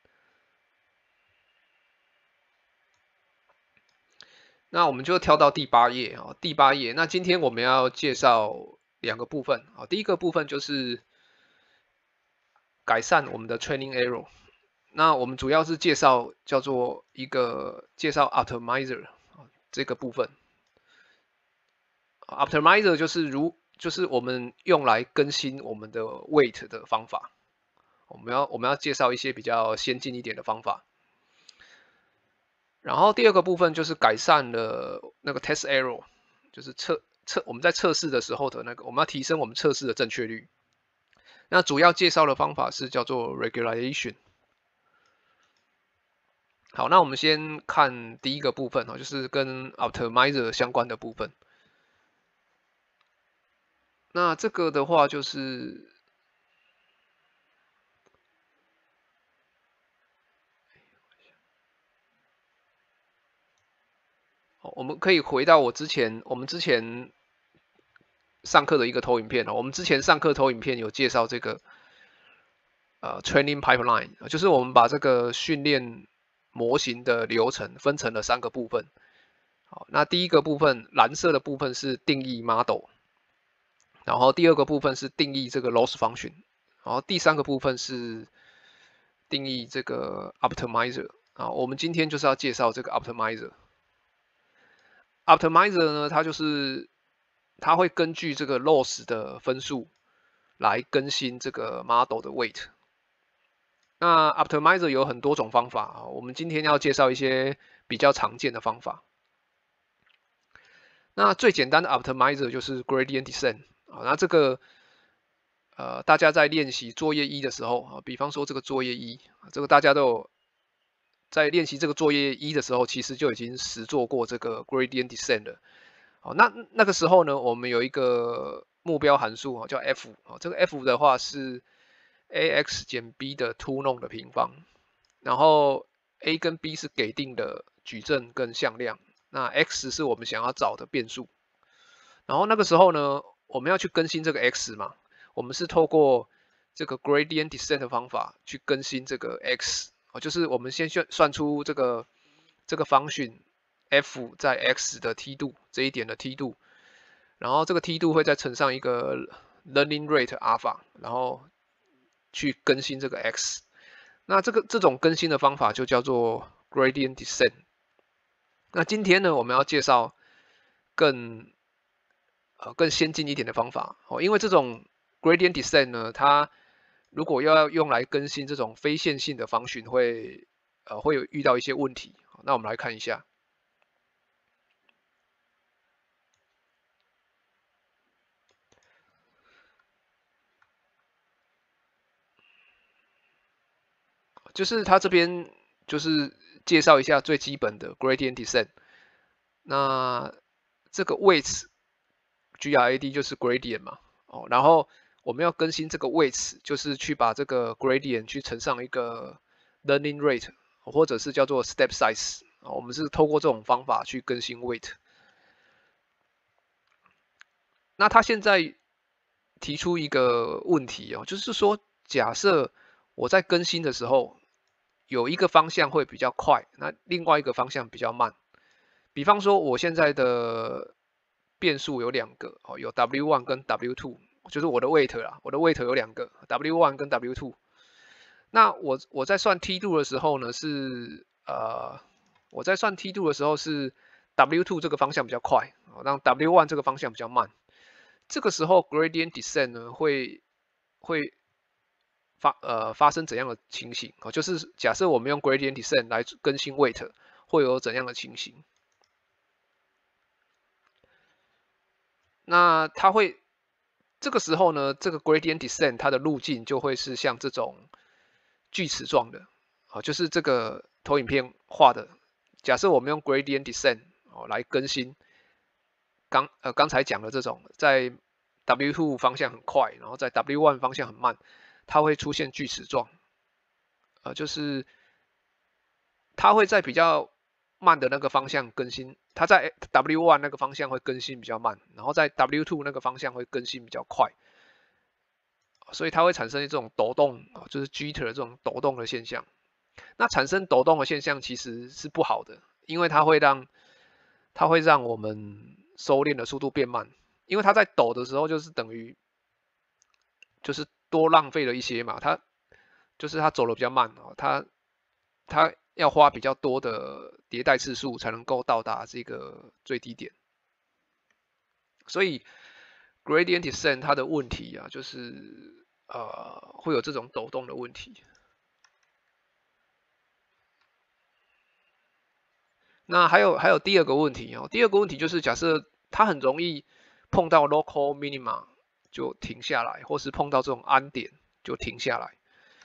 那我们就跳到第8页第8页。那今天我们要介绍2个部分第一个部分就是改善我们的 training error。那我们主要是介绍叫做介绍 optimizer 这个部分。optimizer 就是我们用来更新我们的 weight 的方法。我们要介绍一些比较先进一点的方法。 然后第二个部分就是改善了那个 test error， 就是我们在测试的时候的那个，我们要提升我们测试的正确率。那主要介绍的方法是叫做 regularization。好，那我们先看第一个部分就是跟 optimizer 相关的部分。那这个的话就是我们可以回到我们之前上课的一个投影片我们之前上课投影片有介绍这个training pipeline，就是我们把这个训练模型的流程分成了3个部分。好，那第一个部分蓝色的部分是定义 model， 然后第二个部分是定义这个 loss function， 然后第3个部分是定义这个 optimizer。我们今天就是要介绍这个 optimizer。optimizer 呢，它会根据这个 loss 的分数来更新这个 model 的 weight。那 optimizer 有很多种方法我们今天要介绍一些比较常见的方法。那最简单的 optimizer 就是 gradient descent 那这个大家在练习作业1的时候比方说这个作业1，这个大家都有在练习这个作业1的时候，其实就已经实做过这个 gradient descent 了。好，那个时候呢，我们有一个目标函数叫 f， 这个 f 的话是 ax 减 b 的 two norm 的平方，然后 a 跟 b 是给定的矩阵跟向量，那 x 是我们想要找的变数。然后那个时候呢，我们要去更新这个 x 嘛，我们是透过这个 gradient descent 的方法去更新这个 x，就是我们先算出这个function f 在 x 的梯度这一点的梯度，然后这个梯度会再乘上一个 learning rate alpha， 然后去更新这个 x。那这种更新的方法就叫做 gradient descent。那今天呢，我们要介绍更先进一点的方法因为这种 gradient descent 呢，它如果要用来更新这种非线性的function会有遇到一些问题。那我们来看一下。就是它这边就是介绍一下最基本的 gradient descent。那这个 weights grad 就是 gradient 嘛然后我们要更新这个 weights， 就是去把这个 gradient 去乘上一个 learning rate， 或者是叫做 step size。我们是透过这种方法去更新 weight。那他现在提出一个问题就是说，假设我在更新的时候，有一个方向会比较快，那另外一个方向比较慢。比方说，我现在的变数有2个有 W1 跟 W2， 就是我的 weight 啦，我的 weight 有2个 W1 跟 W2。那我在算梯度的时候呢，我在算梯度的时候是 W2 这个方向比较快，让 W1 这个方向比较慢。这个时候 gradient descent 呢会发生怎样的情形就是假设我们用 gradient descent 来更新 weight， 会有怎样的情形？那这个时候呢，这个 gradient descent 它的路径就会是像这种锯齿状的就是这个投影片画的。假设我们用 gradient descent 来更新刚才讲的这种在 W2 方向很快，然后在 W1 方向很慢，它会出现锯齿状就是它会在比较慢的那个方向更新，它在 W1 那个方向会更新比较慢，然后在 W2 那个方向会更新比较快，所以它会产生这种抖动就是 jitter 这种抖动的现象。那产生抖动的现象其实是不好的，因为它会让我们收敛的速度变慢，因为它在抖的时候就是等于就是多浪费了一些嘛，它走的比较慢它要花比较多的迭代次数才能够到达这个最低点。所以 gradient descent 它的问题就是会有这种抖动的问题。 那还有第二个问题哦，第二个问题就是假设它很容易碰到 local minima 就停下来，或是碰到这种安点就停下来。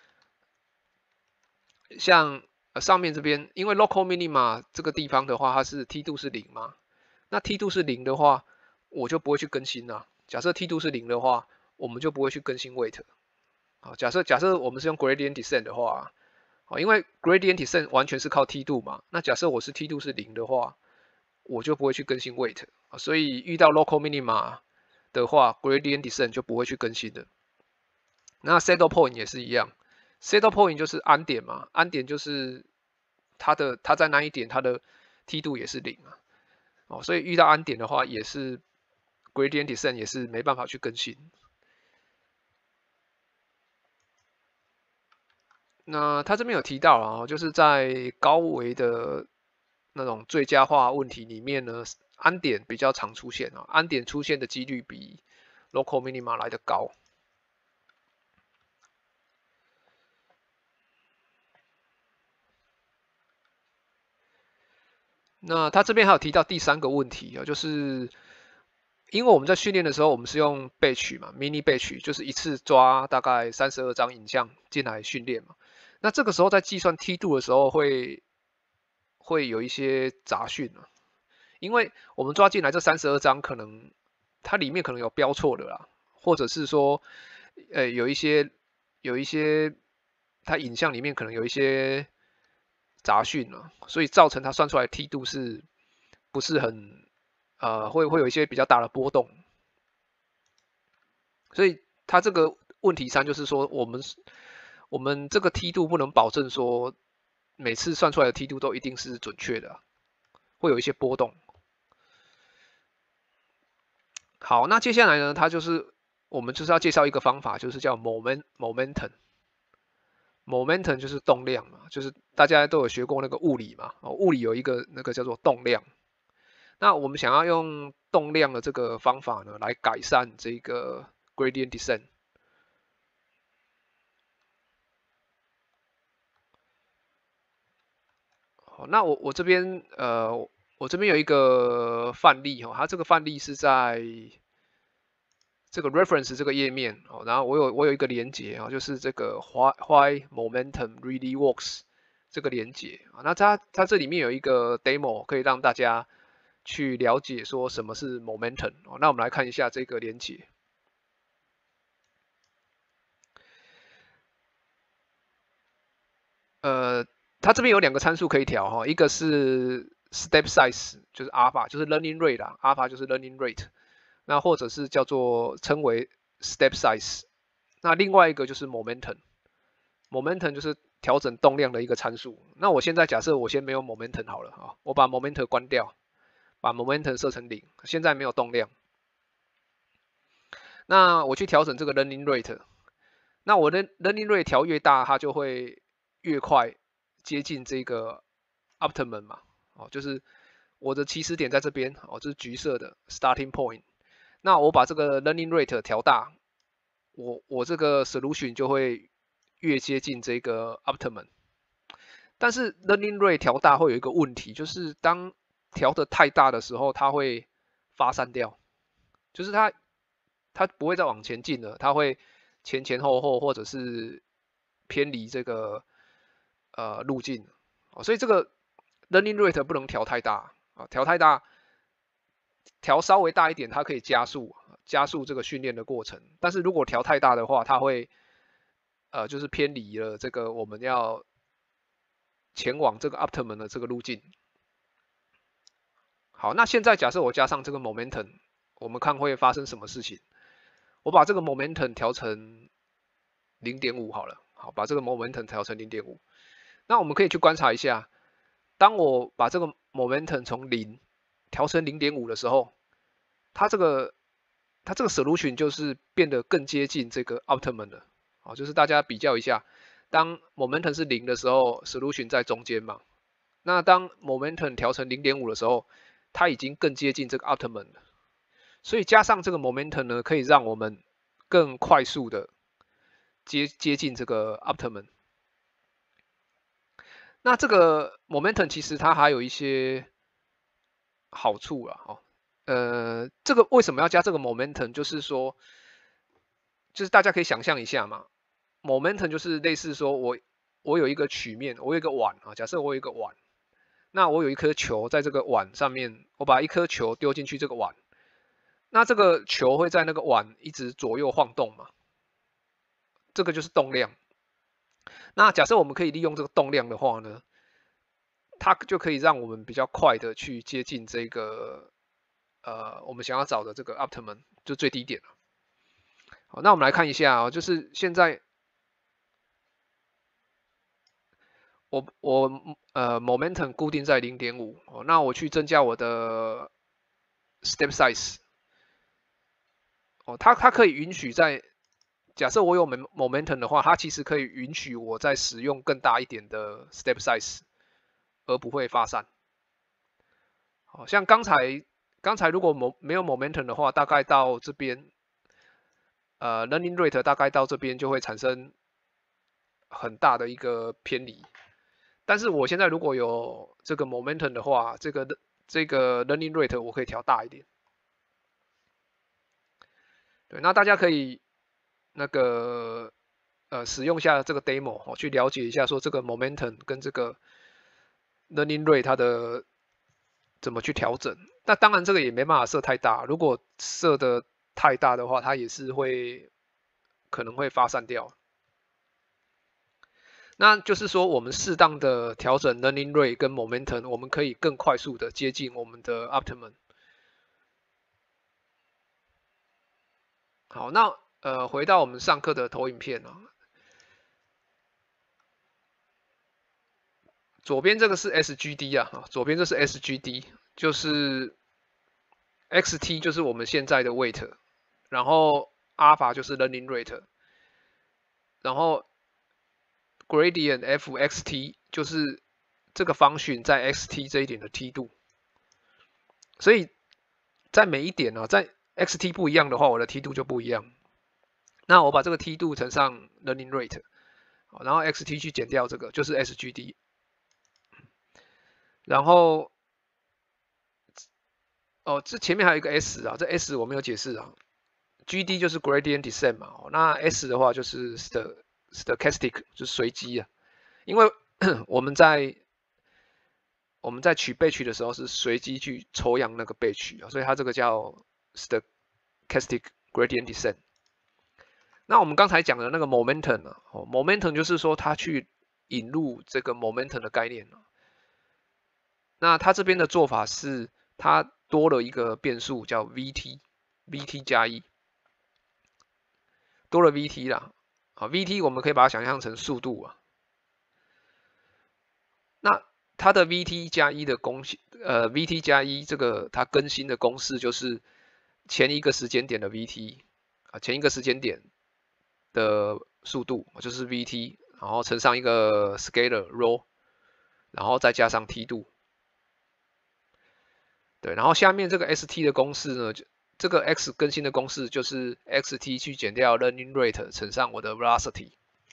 像上面这边，因为 local minima 这个地方的话，它是梯度是0嘛，那梯度是0的话，我就不会去更新了。假设梯度是0的话，我们就不会去更新 weight。好，假设我们是用 gradient descent 的话，好，因为 gradient descent 完全是靠梯度嘛，那假设我是梯度是0的话，我就不会去更新 weight。所以遇到 local minima 的话 ，gradient descent 就不会去更新的。那 saddle point 也是一样。Saddle point 就是安点嘛，安点就是它在那一点它的梯度也是0啊，哦，所以遇到安点的话也是 gradient descent 也是没办法去更新。那他这边有提到啊，就是在高维的那种最佳化问题里面呢，安点比较常出现啊，安点出现的几率比 local minima 来的高。那他这边还有提到第三个问题啊，就是因为我们在训练的时候，我们是用 batch 嘛，mini batch，就是一次抓大概32张影像进来训练嘛。那这个时候在计算梯度的时候会有一些杂讯啊，因为我们抓进来这32张，可能它里面可能有标错的啦，或者是说，有一些它影像里面可能有一些杂讯啊，所以造成它算出来的梯度是不是很会有一些比较大的波动，所以它这个问题3就是说我们这个梯度不能保证说每次算出来的梯度都一定是准确的，会有一些波动。好，那接下来呢，我们就是要介绍一个方法，就是叫 momentum。momentum 就是动量嘛，就是大家都有学过那个物理嘛，物理有一个那个叫做动量。那我们想要用动量的这个方法呢，来改善这个 gradient descent。好，那我这边有一个范例它这个范例是在这个 reference 这个页面然后我有一个连接就是这个 why momentum really works 这个连接那它这里面有一个 demo 可以让大家去了解说什么是 momentum 那我们来看一下这个连接。它这边有2个参数可以调一个是 step size 就是 alpha 就是 learning rate 啦 alpha 就是 learning rate。那或者是称为 step size， 那另外一个就是 momentum 就是调整动量的一个参数。那我现在假设我先没有 momentum 好了我把 momentum 关掉，把 momentum 设成0，现在没有动量。那我去调整这个 learning rate， 那我的 learning rate 调越大，它就会越快接近这个 optimum 嘛，就是我的起始点在这边这是橘色的 starting point。那我把这个 learning rate 调大，我这个 solution 就会越接近这个 optimum。但是 learning rate 调大会有一个问题，就是当调的太大的时候，它会发散掉，就是它不会再往前进了，它会前前后后或者是偏离这个路径所以这个 learning rate 不能调太大调太大。调稍微大一点，它可以加速这个训练的过程。但是如果调太大的话，它会就是偏离了这个我们要前往这个 optimum 的这个路径。好，那现在假设我加上这个 momentum， 我们看会发生什么事情？我把这个 momentum 调成 0.5 好了，好，把这个 momentum 调成 0.5。那我们可以去观察一下，当我把这个 momentum 从0调成 0.5 的时候，它这个 solution 就是变得更接近这个 optimum 了就是大家比较一下，当 momentum 是0的时候 ，solution 在中间嘛，那当 momentum 调成 0.5 的时候，它已经更接近这个 optimum 了，所以加上这个 momentum 呢，可以让我们更快速的接近这个 optimum。那这个 momentum 其实它还有一些好处啦，这个为什么要加这个 momentum？就是说，就是大家可以想象一下嘛，momentum 就是类似说我有一个曲面，我有一个碗啊，假设我有一个碗，那我有一颗球在这个碗上面，我把一颗球丢进去这个碗，那这个球会在那个碗一直左右晃动嘛，这个就是动量。那假设我们可以利用这个动量的话呢，它就可以让我们比较快的去接近这个我们想要找的这个 optimum 就最低点了。好，那我们来看一下哦，就是现在我momentum 固定在0.5哦，那我去增加我的 step size 哦，它可以允许在假设我有 momentum 的话，它其实可以允许我再使用更大一点的 step size，而不会发散。好像刚才如果没有 momentum 的话，大概到这边learning rate 大概到这边就会产生很大的一个偏离。但是我现在如果有这个 momentum 的话，这个 learning rate 我可以调大一点。对，那大家可以那个使用一下这个 demo 哦，去了解一下说这个 momentum 跟这个 learning rate 它的怎么去调整。那当然这个也没办法设太大，如果设的太大的话，它也是可能会发散掉。那就是说，我们适当的调整 learning rate 跟 momentum，我们可以更快速的接近我们的 optimum。好，那回到我们上课的投影片啊，左边这个是 SGD 啊，左边这是 SGD，就是 XT 就是我们现在的 weight，然后 alpha 就是 learning rate，然后 gradient fxt 就是这个方循在 xt 这一点的梯度，所以在每一点呢，在 xt 不一样的话，我的梯度就不一样。那我把这个梯度乘上 learning rate，然后 xt 去减掉这个，就是 SGD。然后这前面还有一个 S 啊，这 S 我没有解释啊。GD 就是 gradient descent 嘛，那 S 的话就是 stochastic， 就是随机啊。因为我们在取备取的时候是随机去抽样那个备取啊，所以它这个叫 stochastic gradient descent。那我们刚才讲的那个 momentum 啊，momentum 就是说它去引入这个 momentum 的概念啊。那它这边的做法是，它多了一个变数叫 VT 加一，多了 VT 啦。啊，VT 我们可以把它想象成速度啊。那它的 VT 加一的VT 加一这个它更新的公式就是前一个时间点的 VT 啊，前一个时间点的速度就是 VT，然后乘上一个 scalar rho，然后再加上梯度。对，然后下面这个 ST 的公式呢，这个 X 更新的公式就是 XT 去减掉 learning rate 乘上我的 velocity。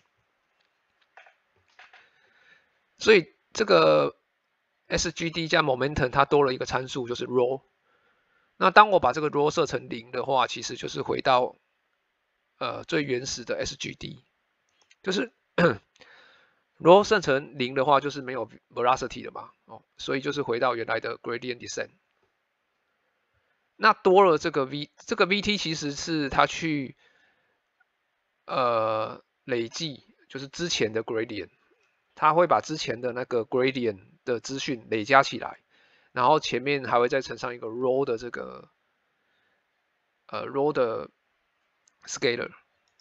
所以这个 SGD 加 momentum 它多了一个参数就是 rho。那当我把这个 rho 设成0的话，其实就是回到最原始的 SGD， 就是 rho 设成0的话就是没有 velocity 了嘛，所以就是回到原来的 gradient descent。那多了这个 这个 VT 其实是它去累计，就是之前的 gradient， 它会把之前的那个 gradient 的资讯累加起来，然后前面还会再乘上一个 rho 的这个rho 的 scalar。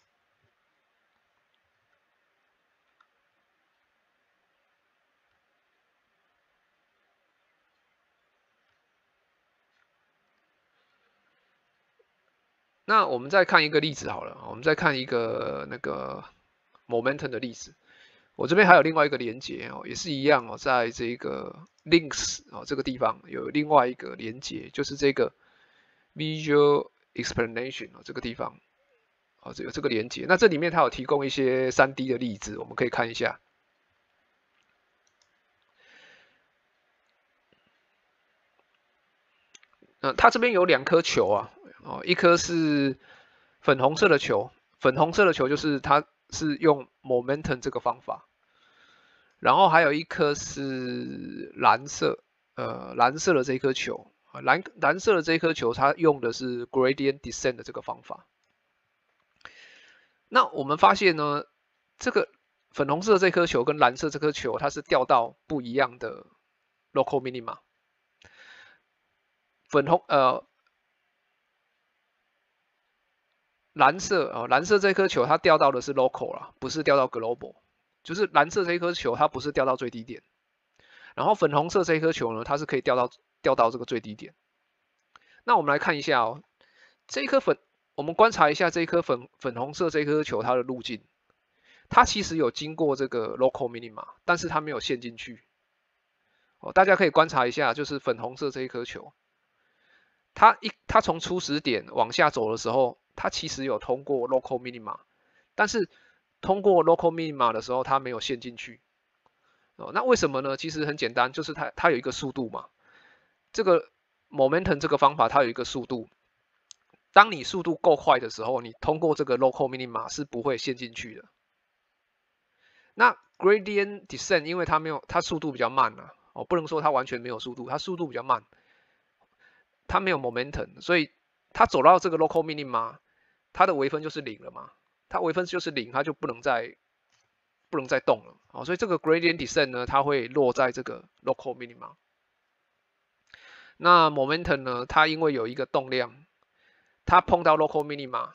那我们再看一个例子好了，我们再看一个那个 momentum 的例子。我这边还有另外一个连接哦，也是一样哦，在这个 links 这个地方有另外一个连接，就是这个 visual explanation 这个地方有这个连接。那这里面它有提供一些3D 的例子，我们可以看一下。 它这边有2颗球啊，一颗是粉红色的球，粉红色的球就是它是用 momentum 这个方法，然后还有一颗是蓝色，蓝色的这一颗球，蓝色的这一颗球它用的是 gradient descent 的这个方法。那我们发现呢，这个粉红色这颗球跟蓝色这颗球，它是掉到不一样的 local minima。蓝色这颗球它掉到的是 local 啦，不是掉到 global。就是蓝色这颗球它不是掉到最低点，然后粉红色这颗球呢，它是可以掉到这个最低点。那我们来看一下哦，我们观察一下这一颗粉红色这颗球它的路径，它其实有经过这个 local minima， 但是它没有陷进去。大家可以观察一下，就是粉红色这一颗球，它从初始点往下走的时候，它其实有通过 local minima， 但是通过 local minima 的时候，它没有陷进去。那为什么呢？其实很简单，就是它有一个速度嘛。这个 momentum 这个方法它有一个速度，当你速度够快的时候，你通过这个 local minima 是不会陷进去的。那 gradient descent 因为它速度比较慢啊，不能说它完全没有速度，它速度比较慢，它没有 momentum， 所以它走到这个 local minima， 它的微分就是0了嘛，它微分就是0，它就不能再动了。所以这个 gradient descent 呢，它会落在这个 local minima。那 momentum 呢，它因为有一个动量，它碰到 local minima，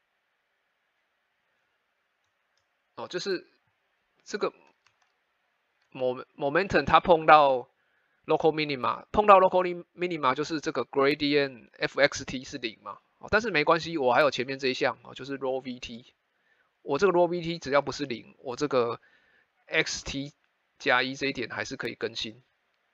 就是这个 momentum 它碰到 local minima， 碰到 local minima 就是这个 gradient fxt 是0嘛，但是没关系，我还有前面这一项就是 rho vt， 我这个 rho vt 只要不是0，我这个 xt 加1这一点还是可以更新。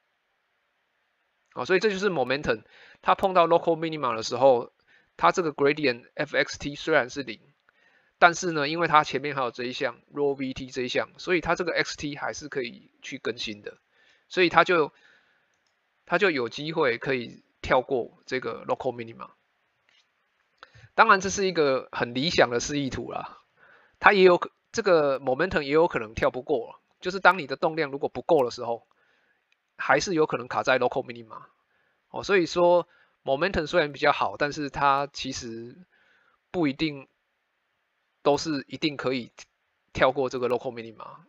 所以这就是 momentum， 它碰到 local minima 的时候，它这个 gradient fxt 虽然是0，但是呢，因为它前面还有这一项 rho vt 这一项，所以它这个 xt 还是可以去更新的，所以它就有机会可以跳过这个 local minima。当然这是一个很理想的示意图啦，它也有这个 momentum 也有可能跳不过，就是当你的动量如果不够的时候，还是有可能卡在 local minima。所以说 momentum 虽然比较好，但是它其实不一定都是一定可以跳过这个 local minima。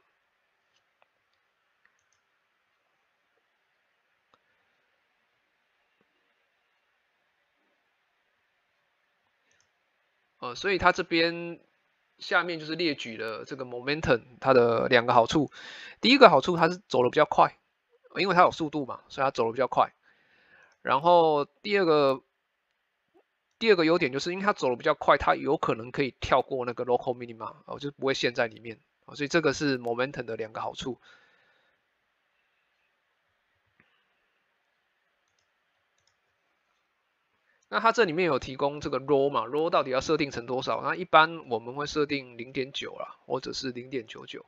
所以它这边下面就是列举了这个 momentum 它的2个好处。第一个好处它是走的比较快，因为它有速度嘛，所以它走的比较快。然后第二个优点就是因为它走的比较快，它有可能可以跳过那个 local minima，就不会陷在里面。所以这个是 momentum 的2个好处。那它这里面有提供这个 rho 嘛 ，rho 到底要设定成多少？那一般我们会设定 0.9 啦，或者是 0.99。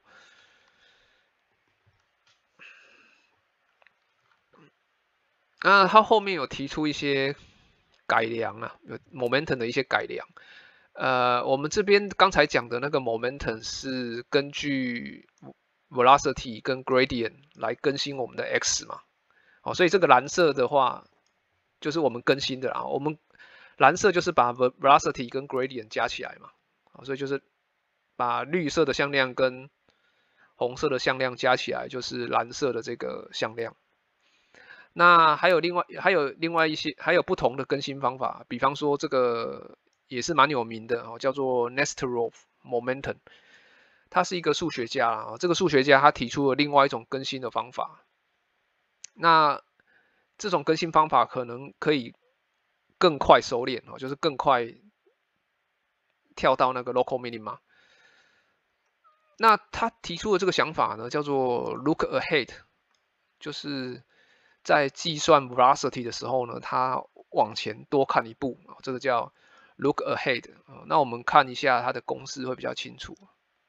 那它后面有提出一些改良啊，有 momentum 的一些改良。我们这边刚才讲的那个 momentum 是根据 velocity 跟 gradient 来更新我们的 x 嘛。所以这个蓝色的话就是我们更新的啦。我们蓝色就是把 velocity 跟 gradient 加起来嘛。所以就是把绿色的向量跟红色的向量加起来，就是蓝色的这个向量。那还有另外一些不同的更新方法，比方说这个也是蛮有名的叫做 Nesterov momentum， 他是一个数学家啊，这个数学家他提出了另外一种更新的方法。那这种更新方法可能可以更快收敛就是更快跳到那个 local minima。那他提出的这个想法呢，叫做 look ahead， 就是在计算 velocity 的时候呢，他往前多看一步，这个叫 look ahead。那我们看一下它的公式会比较清楚。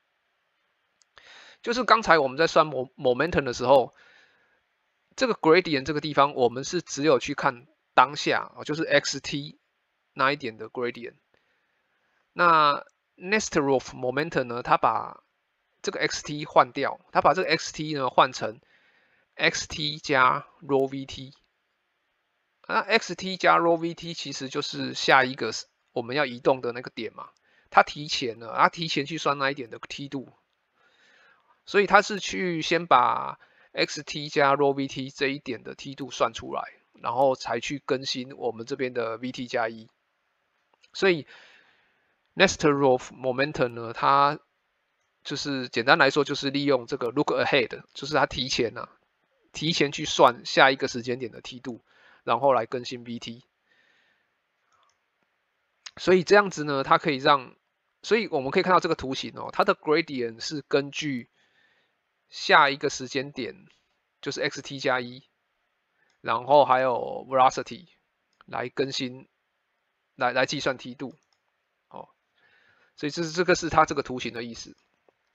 就是刚才我们在算 momentum 的时候，这个 gradient 这个地方，我们是只有去看当下就是 xt 那一点的 gradient。那 Nesterov momentum 呢，它把这个 xt 换掉，它把这个 xt 呢换成 xt 加 ρvt。那 xt 加 ρvt 其实就是下一个我们要移动的那个点嘛，它提前了，它提前去算那一点的梯度，所以它是去先把 xt 加 ρvt 这一点的梯度算出来，然后才去更新我们这边的 vt 加1。所以 Nesterov momentum 呢，它就是简单来说就是利用这个 look ahead， 就是它提前去算下一个时间点的梯度，然后来更新 vt。所以这样子呢，它可以让，所以我们可以看到这个图形哦，它的 gradient 是根据下一个时间点，就是 xt 加1，然后还有 velocity 来更新，来计算梯度。哦，所以这个是它这个图形的意思。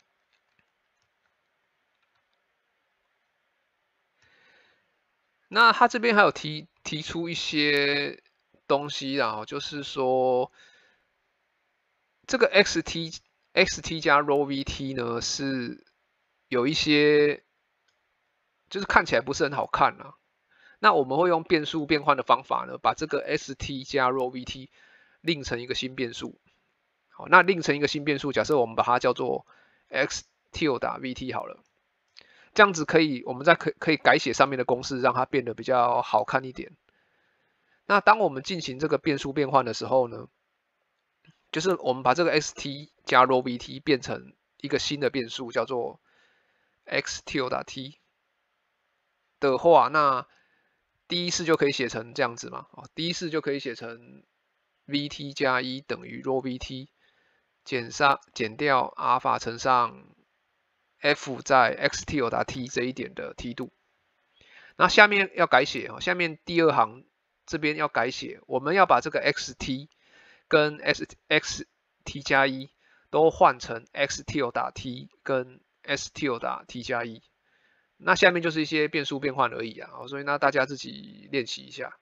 那他这边还有提出一些东西啦，就是说这个 xt 加 ρvt 呢是有一些就是看起来不是很好看啊。那我们会用变数变换的方法呢，把这个 st 加 ρvt 另成一个新变数。好，那另成一个新变数，假设我们把它叫做 x tilde vt 好了。这样子可以，我们可以改写上面的公式，让它变得比较好看一点。那当我们进行这个变数变换的时候呢，就是我们把这个 st 加 ρvt 变成一个新的变数，叫做 x tilde t 的话，那第一式就可以写成这样子嘛。第一式就可以写成 vt 加1等于 ρvt 减掉阿尔法乘上 f 在 x tilde t 这一点的梯度。那下面要改写，下面第二行这边要改写，我们要把这个 xt 跟 xt 加1都换成 x tilde t 跟 s tilde t 加1。那下面就是一些变数变换而已啊，所以那大家自己练习一下。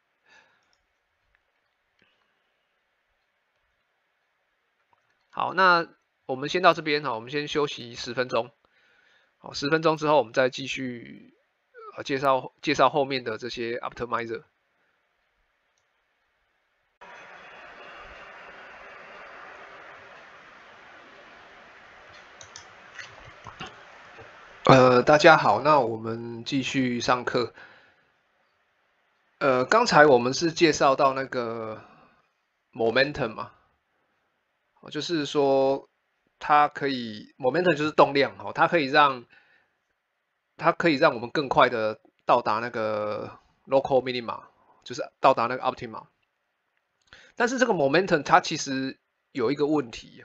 好，那我们先到这边哈，我们先休息10分钟。好，10分钟之后我们再继续介绍后面的这些 optimizer。大家好，那我们继续上课。刚才我们是介绍到那个 momentum 嘛，就是说它可以 momentum 就是动量哦，它可以让我们更快的到达那个 local minima， 就是到达那个 optima。但是这个 momentum 它其实有一个问题。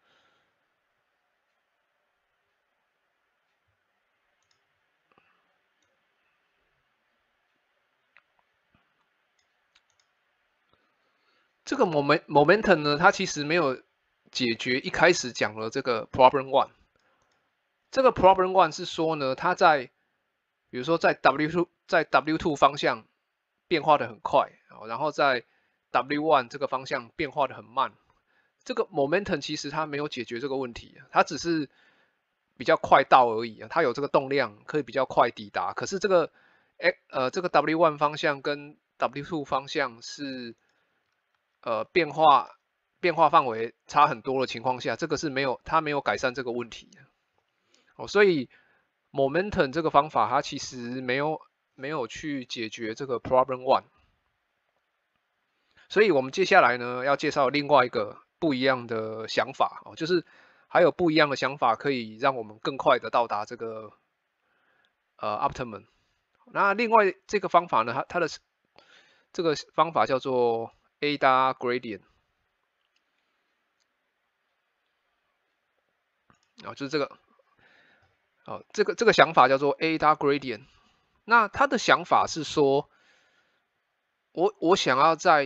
这个 momentum 呢，它其实没有解决一开始讲的这个 problem one。这个 problem one 是说呢，它在比如说在 W2 方向变化的很快，然后在 W1 这个方向变化的很慢。这个 momentum 其实它没有解决这个问题，它只是比较快到而已啊，它有这个动量可以比较快抵达。可是这个这个 W1 方向跟 W2 方向是变化范围差很多的情况下，这个是它没有改善这个问题。所以 momentum 这个方法它其实没有去解决这个 problem one。所以我们接下来呢要介绍另外一个不一样的想法就是还有不一样的想法可以让我们更快的到达这个optimum。那另外这个方法呢，它的这个方法叫做 ADA gradient。就是这个，这个想法叫做 ADA gradient。那他的想法是说，我想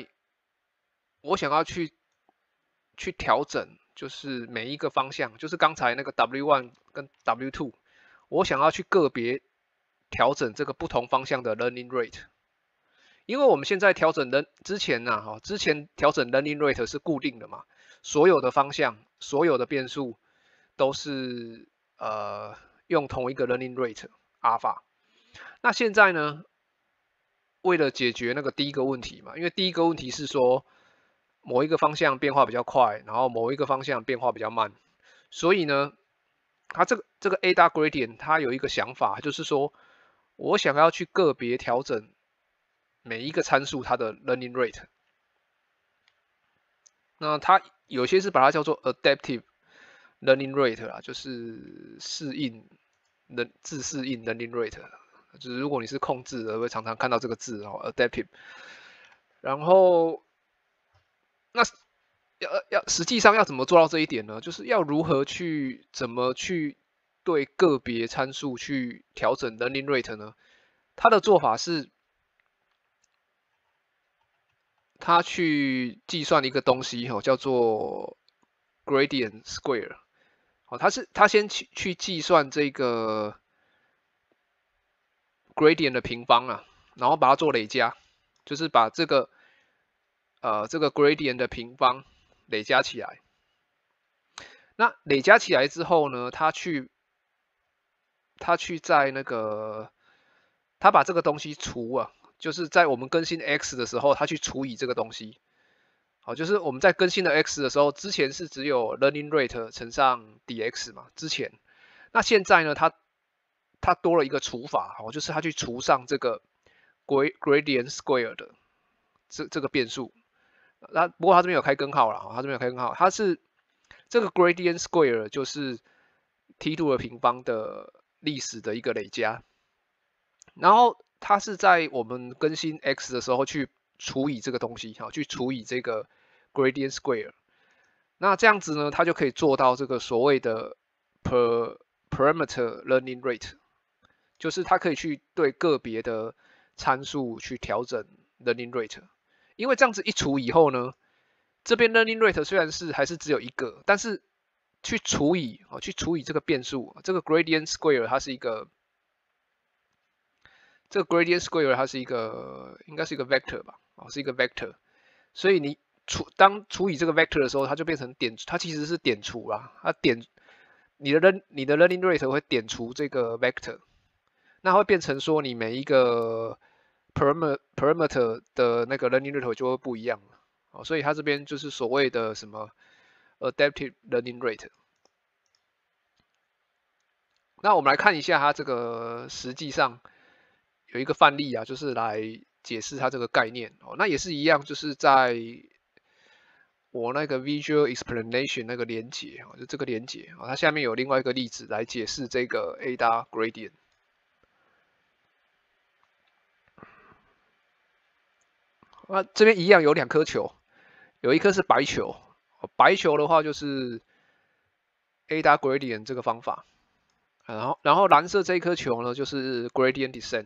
要去调整，就是每一个方向，就是刚才那个 W1 跟 W2，我想要去个别调整这个不同方向的 learning rate。 因为我们现在调整之前呢，之前调整 learning rate 是固定的嘛，所有的方向、所有的变数都是用同一个 learning rate alpha。那现在呢，为了解决那个第一个问题嘛，因为第一个问题是说某一个方向变化比较快，然后某一个方向变化比较慢，所以呢，它这个 ADA gradient 它有一个想法，就是说我想要去个别调整每一个参数它的 learning rate。那它有些是把它叫做 adaptive learning rate 啦，就是自适应 learning rate，就是如果你是控制的，会常常看到这个字哦 adaptive。然后那实际上要怎么做到这一点呢？就是要如何怎么去对个别参数去调整 learning rate 呢？它的做法是，它去计算一个东西叫做 gradient square。它先去计算这个 gradient 的平方啊，然后把它做累加，就是把这个gradient 的平方累加起来。那累加起来之后呢，它去在那个它把这个东西除啊，就是在我们更新 x 的时候，它去除以这个东西。好，就是我们在更新的 x 的时候，之前是只有 learning rate 乘上 dx 嘛，之前。那现在呢，它多了一个除法，就是它去除上这个 gradient square 的这个变数。那不过它这边有开根号了，它这边有开根号，它是这个 gradient square 就是 t2 的平方的历史的一个累加，然后它是在我们更新 x 的时候去除以这个东西，去除以这个 gradient square。那这样子呢，它就可以做到这个所谓的 parameter learning rate， 就是它可以去对个别的参数去调整 learning rate。因为这样子一除以后呢，这边 learning rate 虽然还是只有一个，但是去除以这个变数，这个 gradient square 它是一个应该是一个 vector 吧，是一个 vector， 所以你当除以这个 vector 的时候，它就变成它其实是点除啦，它你的 learning rate 会点除这个 vector， 那会变成说你每一个 parameter 的那个 learning rate 就会不一样了，所以它这边就是所谓的什么 adaptive learning rate。那我们来看一下它这个实际上有一个范例啊，就是来解释它这个概念哦。那也是一样，就是在我那个 visual explanation 那个连接就这个连接它下面有另外一个例子来解释这个 ADA gradient。那这边一样有2颗球，有一颗是白球，白球的话就是 ADA gradient 这个方法，然后蓝色这一颗球呢就是 gradient descent。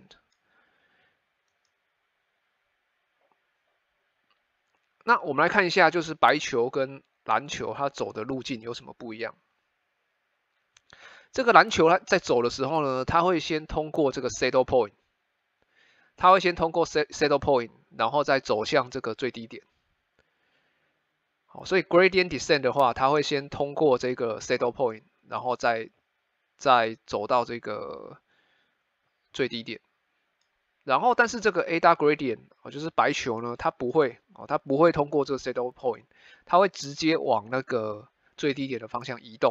那我们来看一下，就是白球跟蓝球它走的路径有什么不一样？这个篮球它在走的时候呢，它会先通过这个 saddle point， 它会先通过 saddle point， 然后再走向这个最低点。好，所以 gradient descent 的话，它会先通过这个 saddle point， 然后再走到这个最低点。然后，但是这个 ADA gradient 就是白球呢，它不会通过这个 saddle point， 它会直接往那个最低点的方向移动。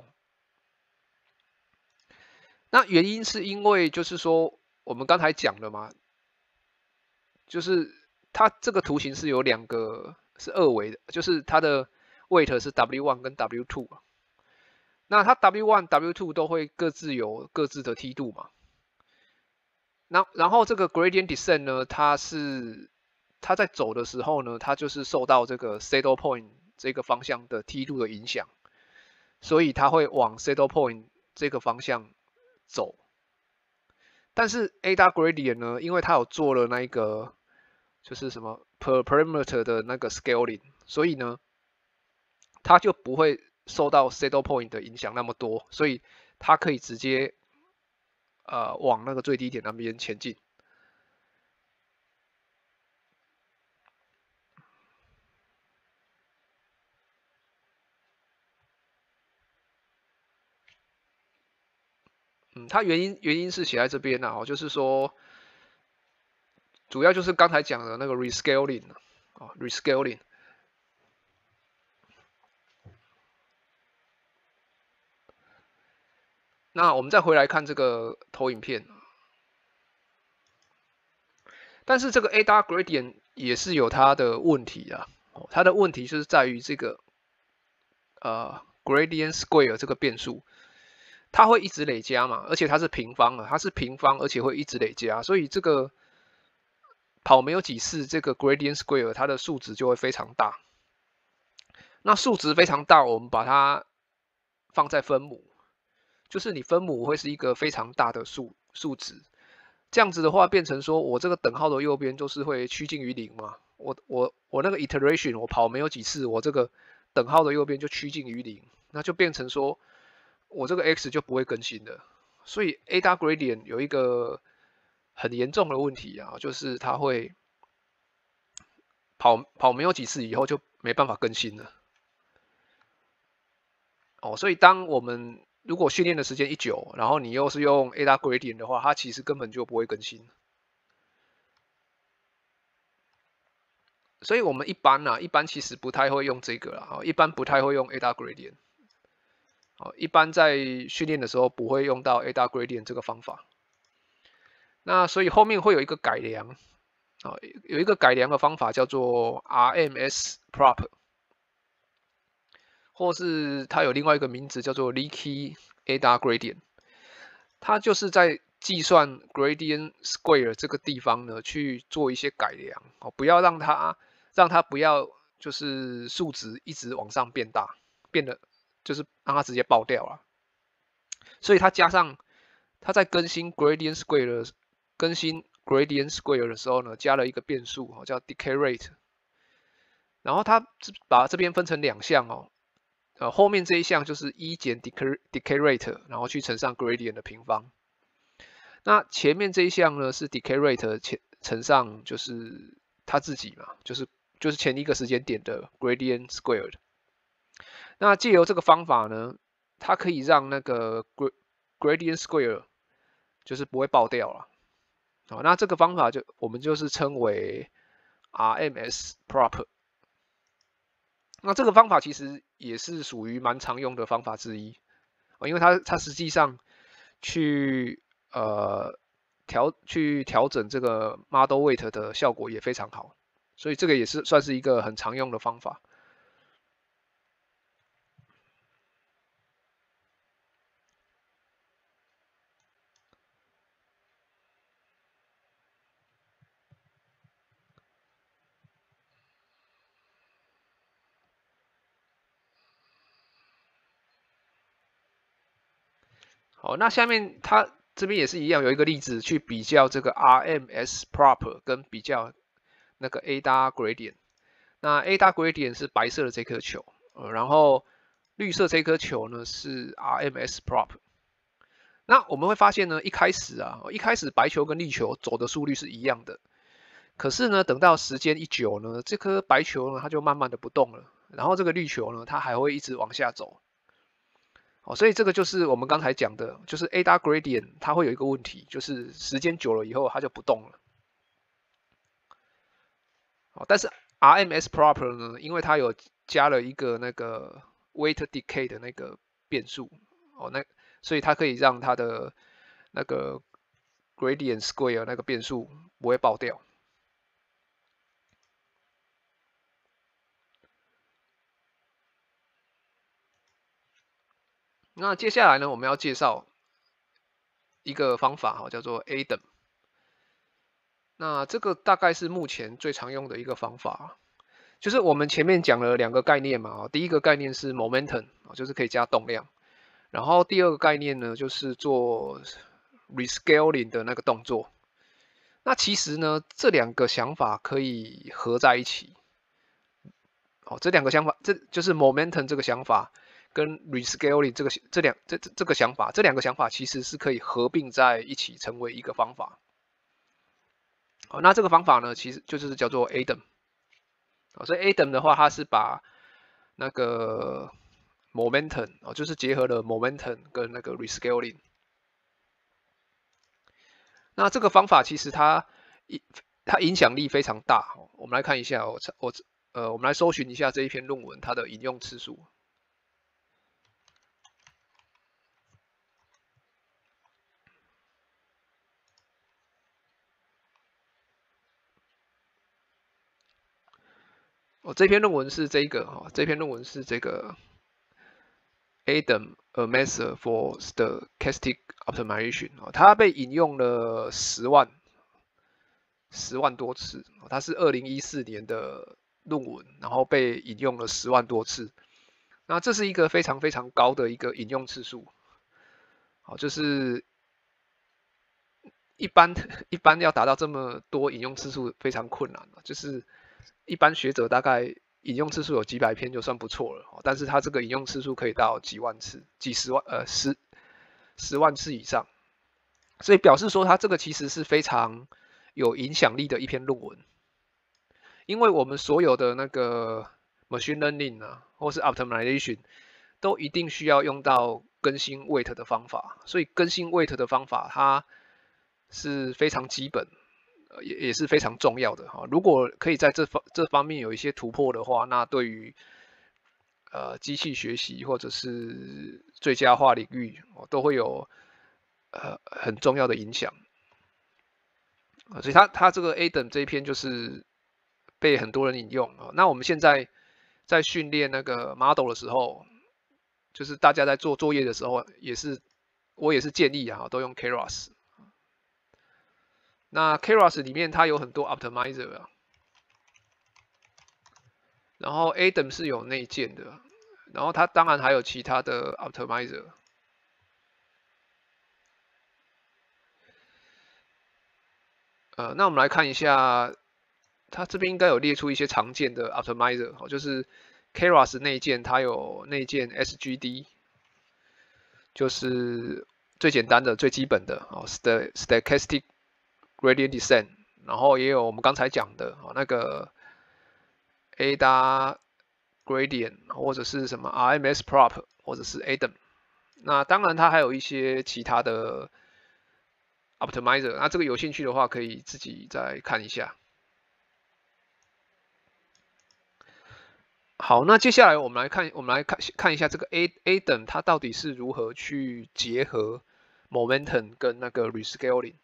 那原因是因为就是说我们刚才讲了嘛，就是它这个图形是有2个是2维的，就是它的 weight 是 W1 跟 W2 嘛。那它 W1、W2 都会各自有各自的梯度嘛。然后这个 gradient descent 呢，它在走的时候呢，它就是受到这个 saddle point 这个方向的梯度的影响，所以它会往 saddle point 这个方向走。但是 ADA gradient 呢，因为它有做了那个就是什么 parameter 的那个 scaling， 所以呢，它就不会受到 saddle point 的影响那么多，所以它可以直接往那个最低点那边前进。 它原因是写在这边啊，就是说，主要就是刚才讲的那个 rescaling 啊，rescaling。那我们再回来看这个投影片，但是这个 ADAR gradient 也是有它的问题啊，它的问题就是在于这个gradient square 这个变数。它会一直累加嘛，而且它是平方啊，它是平方，而且会一直累加，所以这个跑没有几次，这个 gradient square 它的数值就会非常大。那数值非常大，我们把它放在分母，就是你分母会是一个非常大的数值，这样子的话变成说我这个等号的右边就是会趋近于零嘛，我那个 iteration 我跑没有几次，我这个等号的右边就趋近于零，那就变成说。我这个 x 就不会更新的，所以 ADAR gradient 有一个很严重的问题啊，就是它会跑没有几次以后就没办法更新了。哦，所以当我们如果训练的时间一久，然后你又是用 ADAR gradient 的话，它其实根本就不会更新。所以我们一般其实不太会用这个啦，一般不太会用 ADAR gradient。一般在训练的时候不会用到 ADAR gradient 这个方法。那所以后面会有一个改良，有一个改良的方法叫做 RMS prop， 或是它有另外一个名字叫做 Leaky ADAR gradient， 它就是在计算 gradient square 这个地方呢去做一些改良，不要让它不要就是数值一直往上变大，变得就是让它直接爆掉了。所以它在更新 gradient square 的时候呢，加了一个变数叫 decay rate， 然后它把这边分成两项后面这一项就是1减 decay rate， 然后去乘上 gradient 的平方。那前面这一项呢是 decay rate 乘上就是它自己嘛，就是前一个时间点的 gradient squared。那借由这个方法呢，它可以让那个 gradient square 就是不会爆掉了。好，那这个方法我们就是称为 RMS prop。那这个方法其实也是属于蛮常用的方法之一，因为它实际上去调整这个 model weight 的效果也非常好，所以这个也是算是一个很常用的方法。好，那下面它这边也是一样，有一个例子去比较这个 RMS prop 跟比较那个 ADAR gradient。那 ADAR gradient 是白色的这颗球，然后绿色这颗球呢是 RMS prop。那我们会发现呢，一开始白球跟绿球走的速率是一样的，可是呢，等到时间一久呢，这颗白球呢它就慢慢的不动了，然后这个绿球呢它还会一直往下走。所以这个就是我们刚才讲的，就是 ADAR gradient 它会有一个问题，就是时间久了以后它就不动了。但是 RMS prop 呢，因为它有加了一个那个 weight decay 的那个变数，所以它可以让它的那个 gradient square 那个变数不会爆掉。那接下来呢，我们要介绍一个方法叫做 ADAM。那这个大概是目前最常用的一个方法，就是我们前面讲了两个概念嘛，第一个概念是 momentum， 就是可以加动量，然后第二个概念呢就是做 rescaling 的那个动作。那其实呢，这两个想法可以合在一起。这两个想法，这就是 momentum 这个想法跟 rescaling 这个想法，这两个想法其实是可以合并在一起成为一个方法。那这个方法呢，其实就是叫做 ADAM。所以 ADAM 的话，它是把那个 momentum 就是结合了 momentum 跟那个 rescaling。 那这个方法其实它影响力非常大。我们来看一下，我们来搜寻一下这一篇论文它的引用次数。这篇论文是这个这篇论文是这个 Adam a method for stochastic optimization 它被引用了10万多次，它是2014年的论文，然后被引用了10万多次。那这是一个非常非常高的一个引用次数，就是一般要达到这么多引用次数非常困难，就是一般学者大概引用次数有几百篇就算不错了，但是他这个引用次数可以到几万次、几十万十万次以上，所以表示说他这个其实是非常有影响力的一篇论文。因为我们所有的那个 machine learning 或是 optimization 都一定需要用到更新 weight 的方法，所以更新 weight 的方法它是非常基本，也是非常重要的哈。如果可以在这方面有一些突破的话，那对于机器学习或者是最佳化领域都会有很重要的影响。所以它这个 Adam 这一篇就是被很多人引用啊。那我们现在在训练那个 model 的时候，就是大家在做作业的时候，我也是建议都用 Keras。那 Keras 里面它有很多 optimizer 然后 Adam 是有内建的，然后它当然还有其他的 optimizer。那我们来看一下，它这边应该有列出一些常见的 optimizer，就是 Keras 内建，它有内建 SGD， 就是最简单的、最基本的stochastic gradient descent， 然后也有我们刚才讲的那个 ADA gradient 或者是什么 RMS prop 或者是 Adam。那当然它还有一些其他的 optimizer， 那这个有兴趣的话可以自己再看一下。好，那接下来我们来看一下这个 Adam 它到底是如何去结合 momentum 跟那个 rescaling。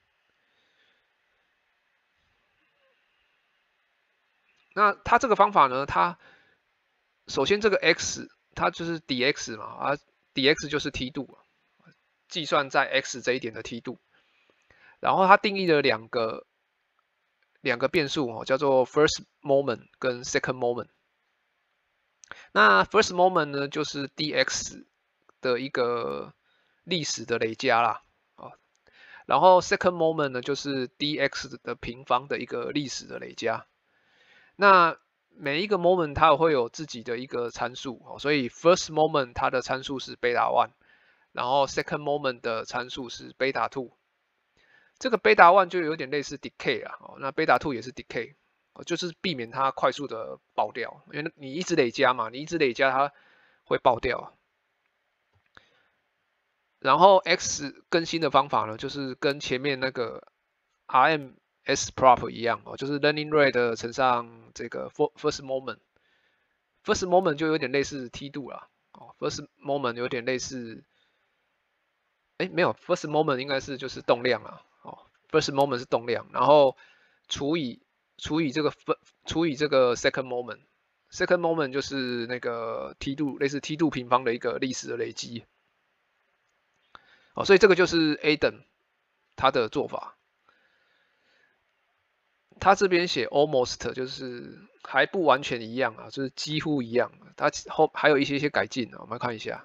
那它这个方法呢，它首先这个 x 它就是 dx 嘛，dx 就是梯度，计算在 x 这一点的梯度。然后它定义了两个变数叫做 first moment 跟 second moment。那 first moment 呢，就是 dx 的一个历史的累加啦，然后 second moment 呢，就是 dx 的平方的一个历史的累加。那每一个 moment 它会有自己的一个参数，所以 first moment 它的参数是 beta one， 然后 second moment 的参数是 beta two。这个 beta one 就有点类似 decay 啊，那 beta two 也是 decay，就是避免它快速的爆掉，因为你一直累加嘛，你一直累加它会爆掉。然后 x 更新的方法呢，就是跟前面那个 RMS prop 一样就是 learning rate 乘上这个 first moment。first moment 就有点类似梯度啦，first moment 有点类似，没有 first moment 应该是就是动量啊，first moment 是动量，然后除以这个second moment。second moment 就是那个梯度，类似梯度平方的一个历史的累积。所以这个就是 Adam 他的做法。他这边写 almost 就是还不完全一样就是几乎一样。他还有一些改进我们看一下。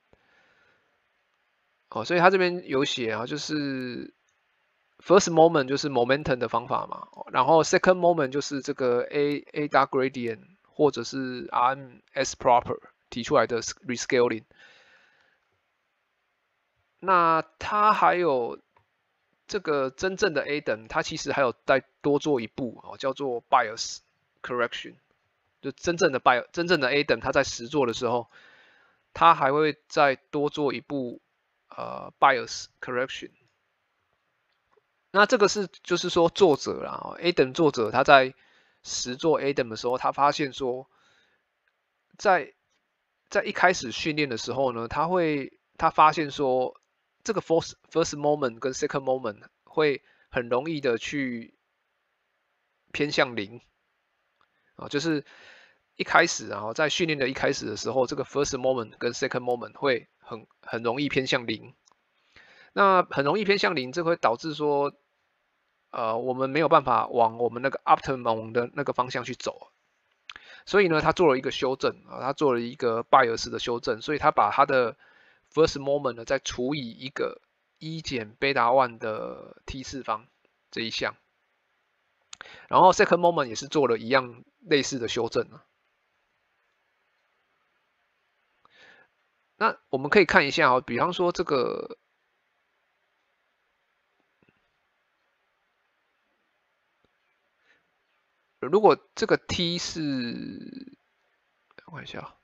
所以他这边有写就是 first moment 就是 momentum 的方法嘛，然后 second moment 就是这个 ADA gradient 或者是 RMS proper 提出来的 rescaling。那它还有这个真正的 Adam，它其实还有再多做一步叫做 bias correction。就真正的 Adam， 它在实做的时候，它还会再多做一步bias correction。 那这个就是说作者啦，Adam 作者他在实做 Adam 的时候，他发现说，在一开始训练的时候呢，他发现说，这个 first moment 跟 second moment 会很容易的去偏向零啊，就是一开始啊，在训练的一开始的时候，这个 first moment 跟 second moment 会很容易偏向零。那很容易偏向零，这会导致说，我们没有办法往我们那个 optimum 的那个方向去走。所以呢，他做了一个修正啊，他做了一个拜尔斯的修正，所以他把他的 first moment 呢再除以一个1减贝塔1的 t4方这一项，然后 second moment 也是做了一样类似的修正啊。那我们可以看一下比方说这个。如果这个 t 是，我看一下，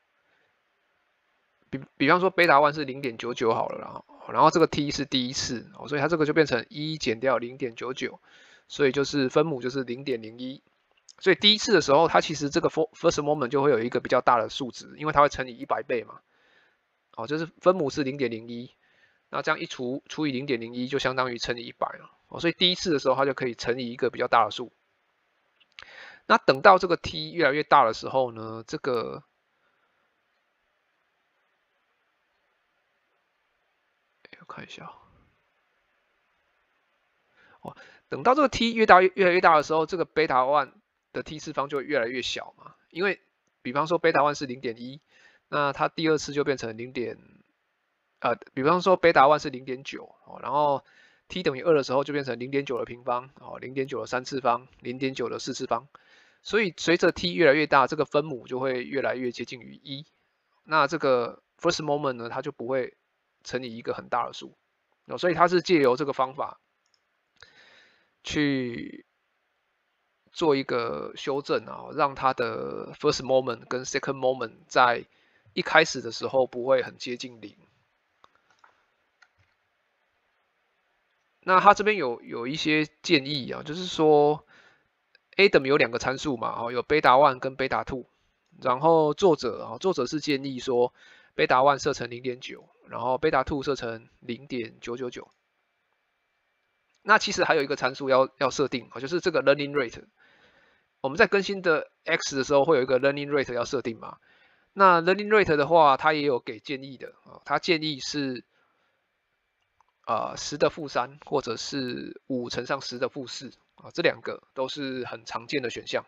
比方说贝塔1是0.99好了，然后这个 t 是第一次，所以它这个就变成1减掉0.99，所以就是分母就是0.01，所以第一次的时候，它其实这个 first moment 就会有一个比较大的数值，因为它会乘以100倍嘛，就是分母是0.01，那这样一除以0.01就相当于乘以100了，所以第一次的时候它就可以乘以一个比较大的数。那等到这个 t 越来越大的时候呢，这个我看一下等到这个 t 越来越大的时候，这个贝塔1的 t4方就会越来越小嘛，因为比方说贝塔1是0.1，那它第二次就变成比方说贝塔1是0.9，然后 t 等于2的时候就变成0.9的平方，0.9的3次方，0.9的4次方。所以随着 t 越来越大，这个分母就会越来越接近于1。那这个 first moment 呢，它就不会乘以一个很大的数。所以它是借由这个方法去做一个修正让它的 first moment 跟 second moment 在一开始的时候不会很接近0。那它这边有一些建议就是说 Adam 有2个参数嘛，有贝塔1跟贝塔2，然后作者是建议说贝塔1设成0.9，然后贝塔2设成0.999。那其实还有一个参数要设定就是这个 learning rate。我们在更新的 x 的时候会有一个 learning rate 要设定嘛？那 learning rate 的话，它也有给建议的它建议是10的负3，或者是5乘上10的负4这2个都是很常见的选项。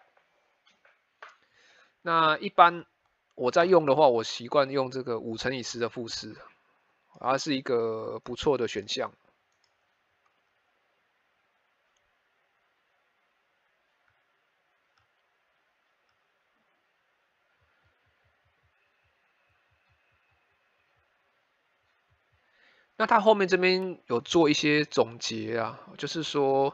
那一般我在用的话，我习惯用这个5乘以10的负4，它是一个不错的选项。那他后面这边有做一些总结就是说，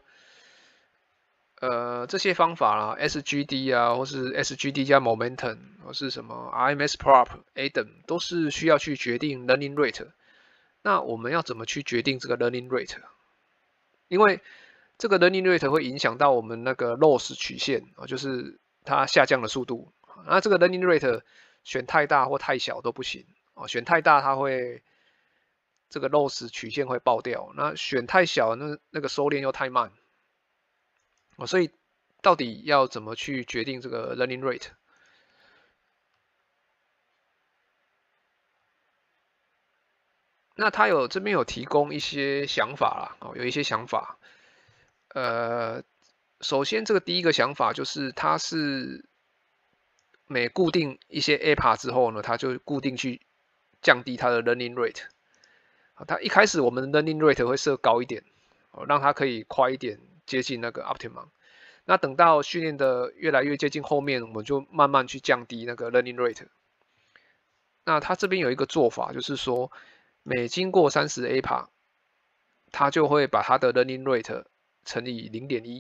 这些方法啦，SGD 或是 SGD 加 Momentum， 或是什么 RMSProp、Adam 都是需要去决定 Learning Rate。那我们要怎么去决定这个 Learning Rate？ 因为这个 Learning Rate 会影响到我们那个 loss 曲线就是它下降的速度。那这个 Learning Rate 选太大或太小都不行选太大它会这个 loss 曲线会爆掉，那选太小那个收敛又太慢所以到底要怎么去决定这个 learning rate？ 那他这边有提供一些想法啦有一些想法。首先这个第一个想法就是它是每固定一些 APA 之后呢，它就固定去降低它的 learning rate。它一开始我们的 learning rate 会设高一点让它可以快一点接近那个 optimum。那等到训练的越来越接近后面，我们就慢慢去降低那个 learning rate。那它这边有一个做法，就是说每经过30 APA， 它就会把它的 learning rate 乘以0.1。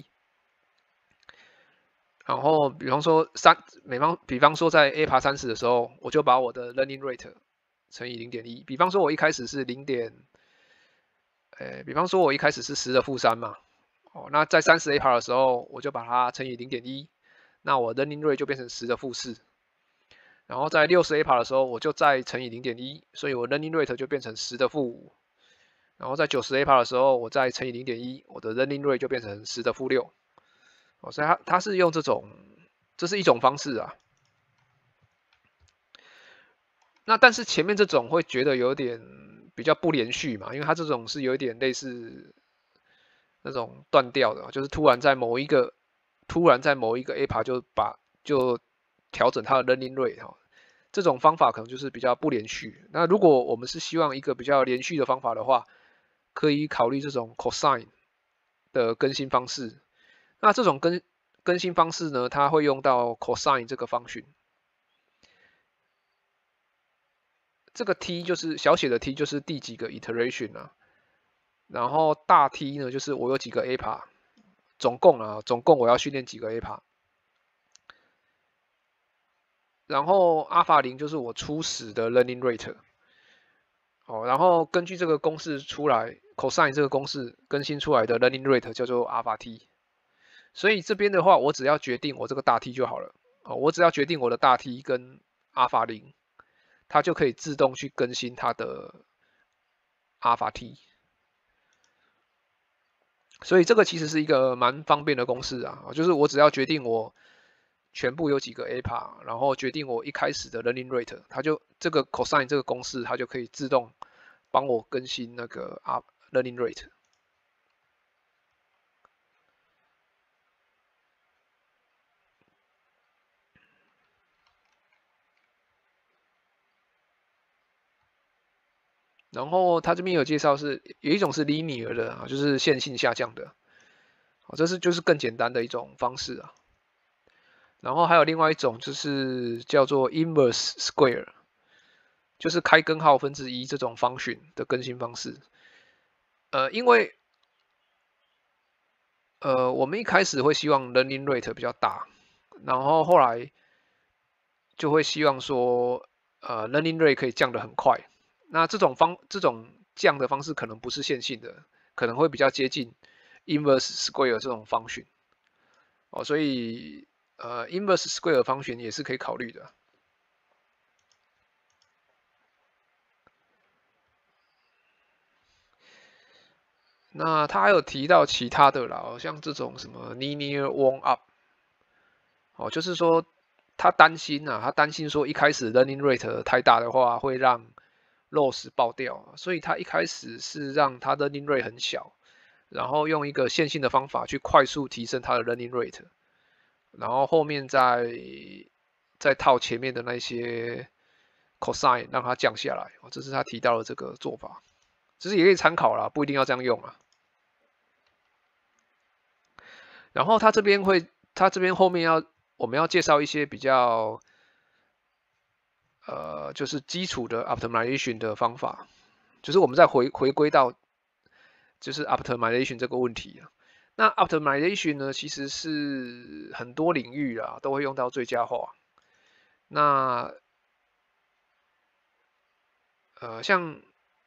然后比方说比方说在 APA 30的时候，我就把我的 learning rate 乘以0.1。比方说我一开始是比方说我一开始是10的负3嘛，那在30 APA 的时候，我就把它乘以 0.1，那我 learning rate 就变成10的负4。然后在60 APA 的时候，我就再乘以 0.1，所以我 learning rate 就变成10的负5。然后在90 APA 的时候，我再乘以 0.1，我的 learning rate 就变成10的负6。所以它是用这是一种方式啊。那但是前面这种会觉得有点比较不连续嘛，因为它这种是有一点类似那种断掉的，就是突然在某一个 APA 就调整它的 learning rate 哈，这种方法可能就是比较不连续。那如果我们是希望一个比较连续的方法的话，可以考虑这种 cosine 的更新方式。那这种更新方式呢，它会用到 cosine 这个function。这个 t 就是小写的 t 就是第几个 iteration 啊，然后大 T 呢就是我有几个 APA， 总共我要训练几个 APA， 然后 alpha 0就是我初始的 learning rate， 然后根据这个公式出来 cosine 这个公式更新出来的 learning rate 叫做 alpha t， 所以这边的话我只要决定我这个大 T 就好了，我只要决定我的大 T 跟 alpha 0，它就可以自动去更新它的 alpha t。所以这个其实是一个蛮方便的公式啊，就是我只要决定我全部有几个 APA， 然后决定我一开始的 learning rate， 它就这个 cosine 这个公式，它就可以自动帮我更新那个learning rate。然后它这边有介绍有一种是 linear 的啊，就是线性下降的，这就是更简单的一种方式啊。然后还有另外一种就是叫做 inverse square， 就是开根号分之一这种function的更新方式。因为我们一开始会希望 learning rate 比较大，然后后来就会希望说learning rate 可以降得很快。那这种降的方式可能不是线性的，可能会比较接近 inverse square 这种方选。所以inverse square 方选也是可以考虑的。那他还有提到其他的啦，像这种什么 linear warm up，就是说他担心说一开始 learning rate 太大的话会让 loss 爆掉，所以他一开始是让他的 learning rate 很小，然后用一个线性的方法去快速提升它的 learning rate， 然后后面再套前面的那些 cosine 让它降下来，这是他提到的这个做法，只是也可以参考啦，不一定要这样用啊。然后他这边后面我们要介绍一些比较就是基础的 optimization 的方法，就是我们再回归到就是 optimization 这个问题啊。那 optimization 呢，其实是很多领域啊都会用到最佳化。那像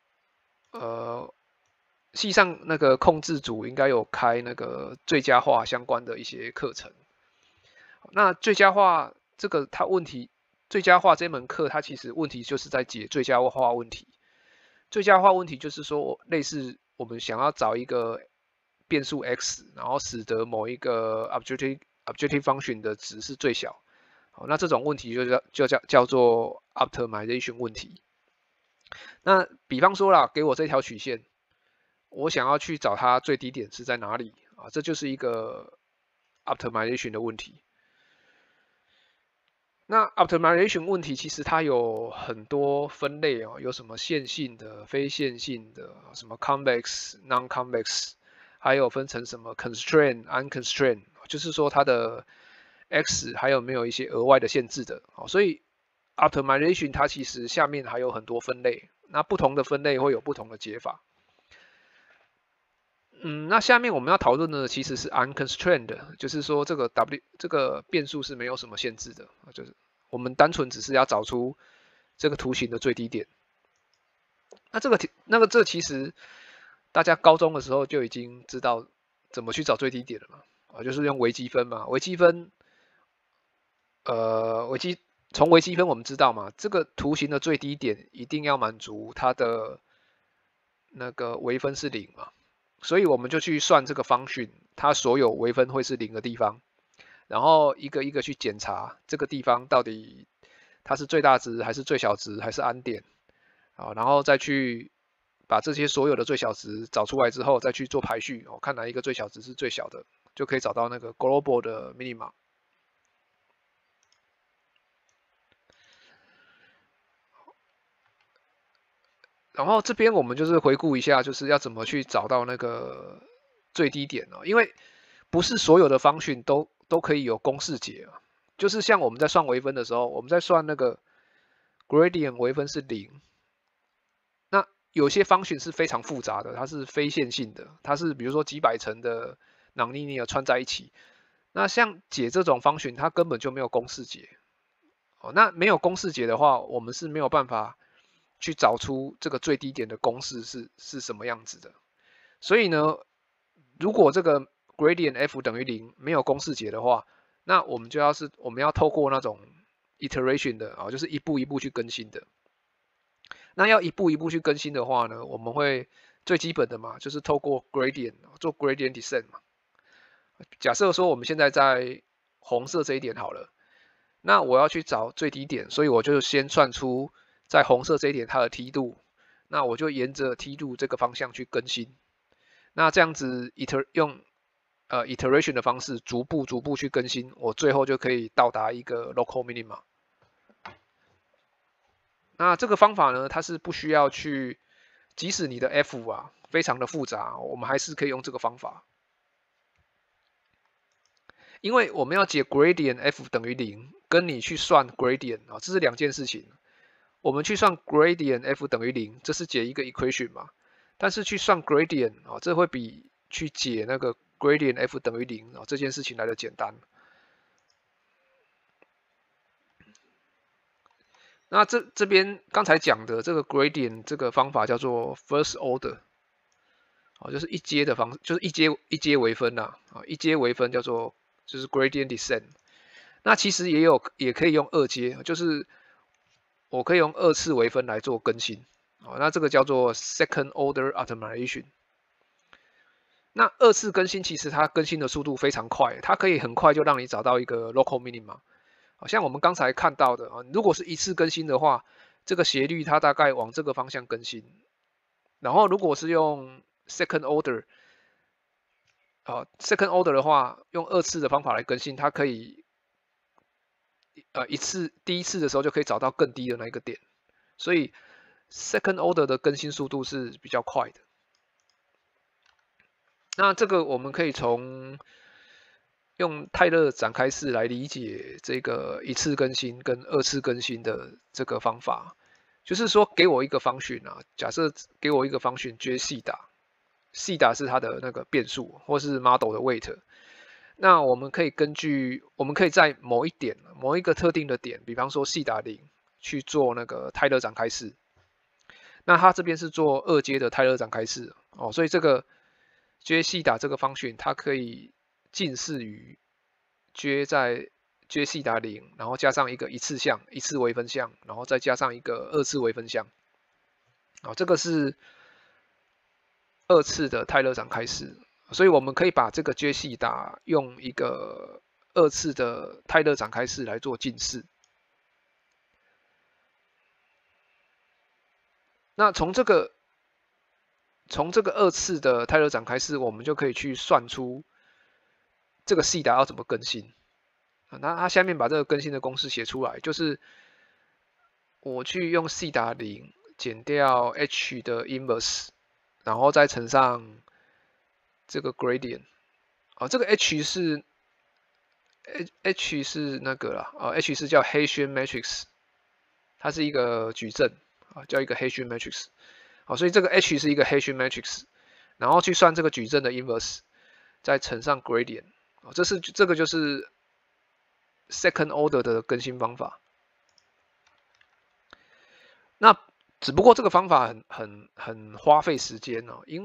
系上那个控制组应该有开那个最佳化相关的一些课程。那最佳化这个它问题，最佳化这门课它其实问题就是在解最佳化问题。最佳化问题就是说，类似我们想要找一个变数 x， 然后使得某一个 objective function 的值是最小。好，那这种问题叫做 optimization 问题。那比方说啦，给我这条曲线，我想要去找它最低点是在哪里啊？这就是一个 optimization 的问题。那 optimization 问题其实它有很多分类哦，有什么线性的、非线性的，什么 convex、non-convex， 还有分成什么 constraint、unconstraint， 就是说它的 x 还有没有一些额外的限制的。所以 optimization 它其实下面还有很多分类，那不同的分类会有不同的解法。那下面我们要讨论的其实是 unconstrained， 就是说这个变数是没有什么限制的，就是我们单纯只是要找出这个图形的最低点。那这其实大家高中的时候就已经知道怎么去找最低点了嘛，就是用微积分嘛，微积分，从微积分我们知道嘛，这个图形的最低点一定要满足它的那个微分是0嘛，所以我们就去算这个function，它所有微分会是0的地方，然后一个一个去检查这个地方到底它是最大值还是最小值还是安点，然后再去把这些所有的最小值找出来之后，再去做排序，看哪一个最小值是最小的，就可以找到那个 global 的 minima。然后这边我们就是回顾一下，就是要怎么去找到那个最低点哦，因为不是所有的function都可以有公式解啊，就是像我们在算微分的时候，我们在算那个 gradient 微分是0，那有些function是非常复杂的，它是非线性的，它是比如说几百层的 nonlinear 串在一起，那像解这种function，它根本就没有公式解。那没有公式解的话，我们是没有办法去找出这个最低点的公式是什么样子的。所以呢，如果这个 gradient f 等于0没有公式解的话，那我们要透过那种 iteration 的就是一步一步去更新的。那要一步一步去更新的话呢，我们会最基本的嘛，就是透过 gradient 做 gradient descent 嘛。假设说我们现在在红色这一点好了。那我要去找最低点，所以我就先算出在红色这一点它的梯度，那我就沿着梯度这个方向去更新。那这样子用iteration 的方式逐步去更新，我最后就可以到达一个 local minima。那这个方法呢，它是不需要去，即使你的 f 非常的复杂，我们还是可以用这个方法。因为我们要解 gradient f 等于0，跟你去算 gradient 这是两件事情。我们去算 gradient f 等于0，这是解一个 equation 嘛？但是去算 gradient 这会比去解那个 gradient f 等于0这件事情来的简单。那这边刚才讲的这个 gradient 这个方法叫做 first order，就是一阶的方，就是一阶微分一阶微分叫做就是 gradient descent。那其实也可以用二阶，就是我可以用二次微分来做更新，那这个叫做 second order optimization。那二次更新其实它更新的速度非常快，它可以很快就让你找到一个 local minima。像我们刚才看到的如果是一次更新的话，这个斜率它大概往这个方向更新。然后如果是用 second order， second order 的话，用二次的方法来更新，它可以第一次的时候就可以找到更低的那一个点，所以 second order 的更新速度是比较快的。那这个我们可以从用泰勒展开式来理解这个一次更新跟二次更新的这个方法，就是说给我一个function假设给我一个function J西达是它的那个变数或是 model 的 weight。那我们可以在某一个特定的点，比方说西达0去做那个泰勒展开式。那它这边是做二阶的泰勒展开式所以这个 J 西达这个function它可以近似于 J 在 J 西达0，然后加上一个一次微分项，然后再加上一个二次微分项。这个是二次的泰勒展开式。所以我们可以把这个 J 西达用一个二次的泰勒展开式来做近似。那从这个二次的泰勒展开式，我们就可以去算出这个西达要怎么更新。那它下面把这个更新的公式写出来，就是我去用西达0减掉 h 的 inverse， 然后再乘上这个 gradient。这个 h 是那个啦，h 是叫 Hessian matrix， 它是一个矩阵叫一个 Hessian matrix。所以这个 h 是一个 Hessian matrix， 然后去算这个矩阵的 inverse， 再乘上 gradient。这个就是 second order 的更新方法。那只不过这个方法很花费时间哦，因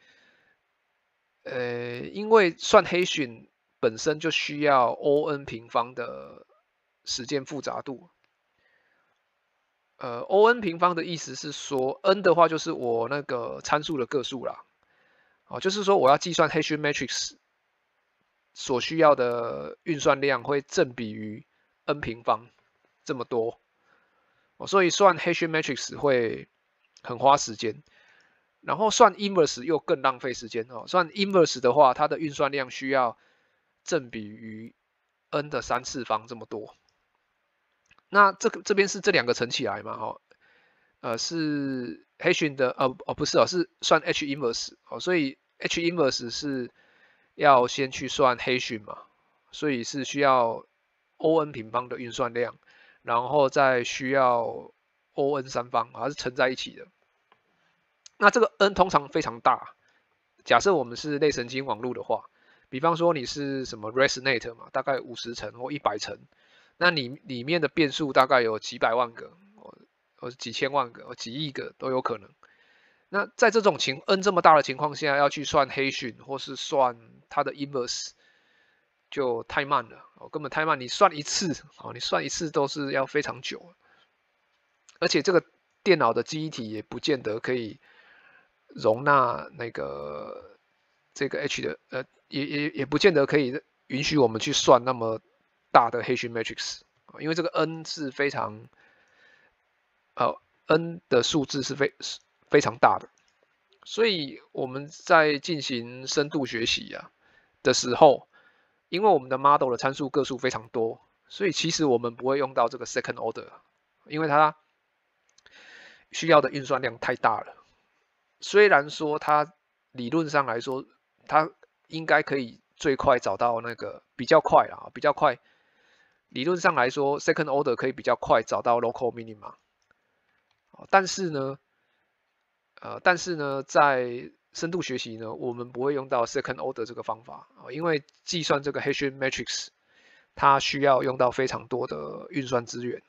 为算黑讯本身就需要 O(n) 平方的时间复杂度。O(n) 平方的意思是说 ，n 的话就是我那个参数的个数啦。就是说我要计算 Hashing matrix 所需要的运算量会正比于 n 平方这么多。所以算 Hashing matrix 会很花时间。然后算 inverse 又更浪费时间哦。算 inverse 的话，它的运算量需要正比于 n 的3次方这么多。那这边是这两个乘起来嘛，是 hashing 的，不是哦，是算 h inverse 哦，所以 h inverse 是要先去算 hashing 嘛，所以是需要 O(n) 平方的运算量，然后再需要 O(n) 三方，它是乘在一起的。那这个 n 通常非常大，假设我们是类神经网络的话，比方说你是什么 ResNet 嘛，大概50层或100层，那你里面的变数大概有几百万个，或几千万个，几亿个都有可能。那在这种n 这么大的情况下，要去算黑讯或是算它的 inverse，就太慢了，根本太慢。你算一次，你算一次都是要非常久，而且这个电脑的记忆体也不见得可以容纳那个这个 H 的，也不见得可以允许我们去算那么大的 Hashing matrix，因为这个 n 是非常n 的数字是非常大的，所以我们在进行深度学习的时候，因为我们的 model 的参数个数非常多，所以其实我们不会用到这个 second order，因为它需要的运算量太大了。虽然说它理论上来说，它应该可以最快找到那个比较快啦，比较快。理论上来说 ，second order 可以比较快找到 local minima，但是呢，在深度学习呢，我们不会用到 second order 这个方法因为计算这个 Hashing matrix，它需要用到非常多的运算资源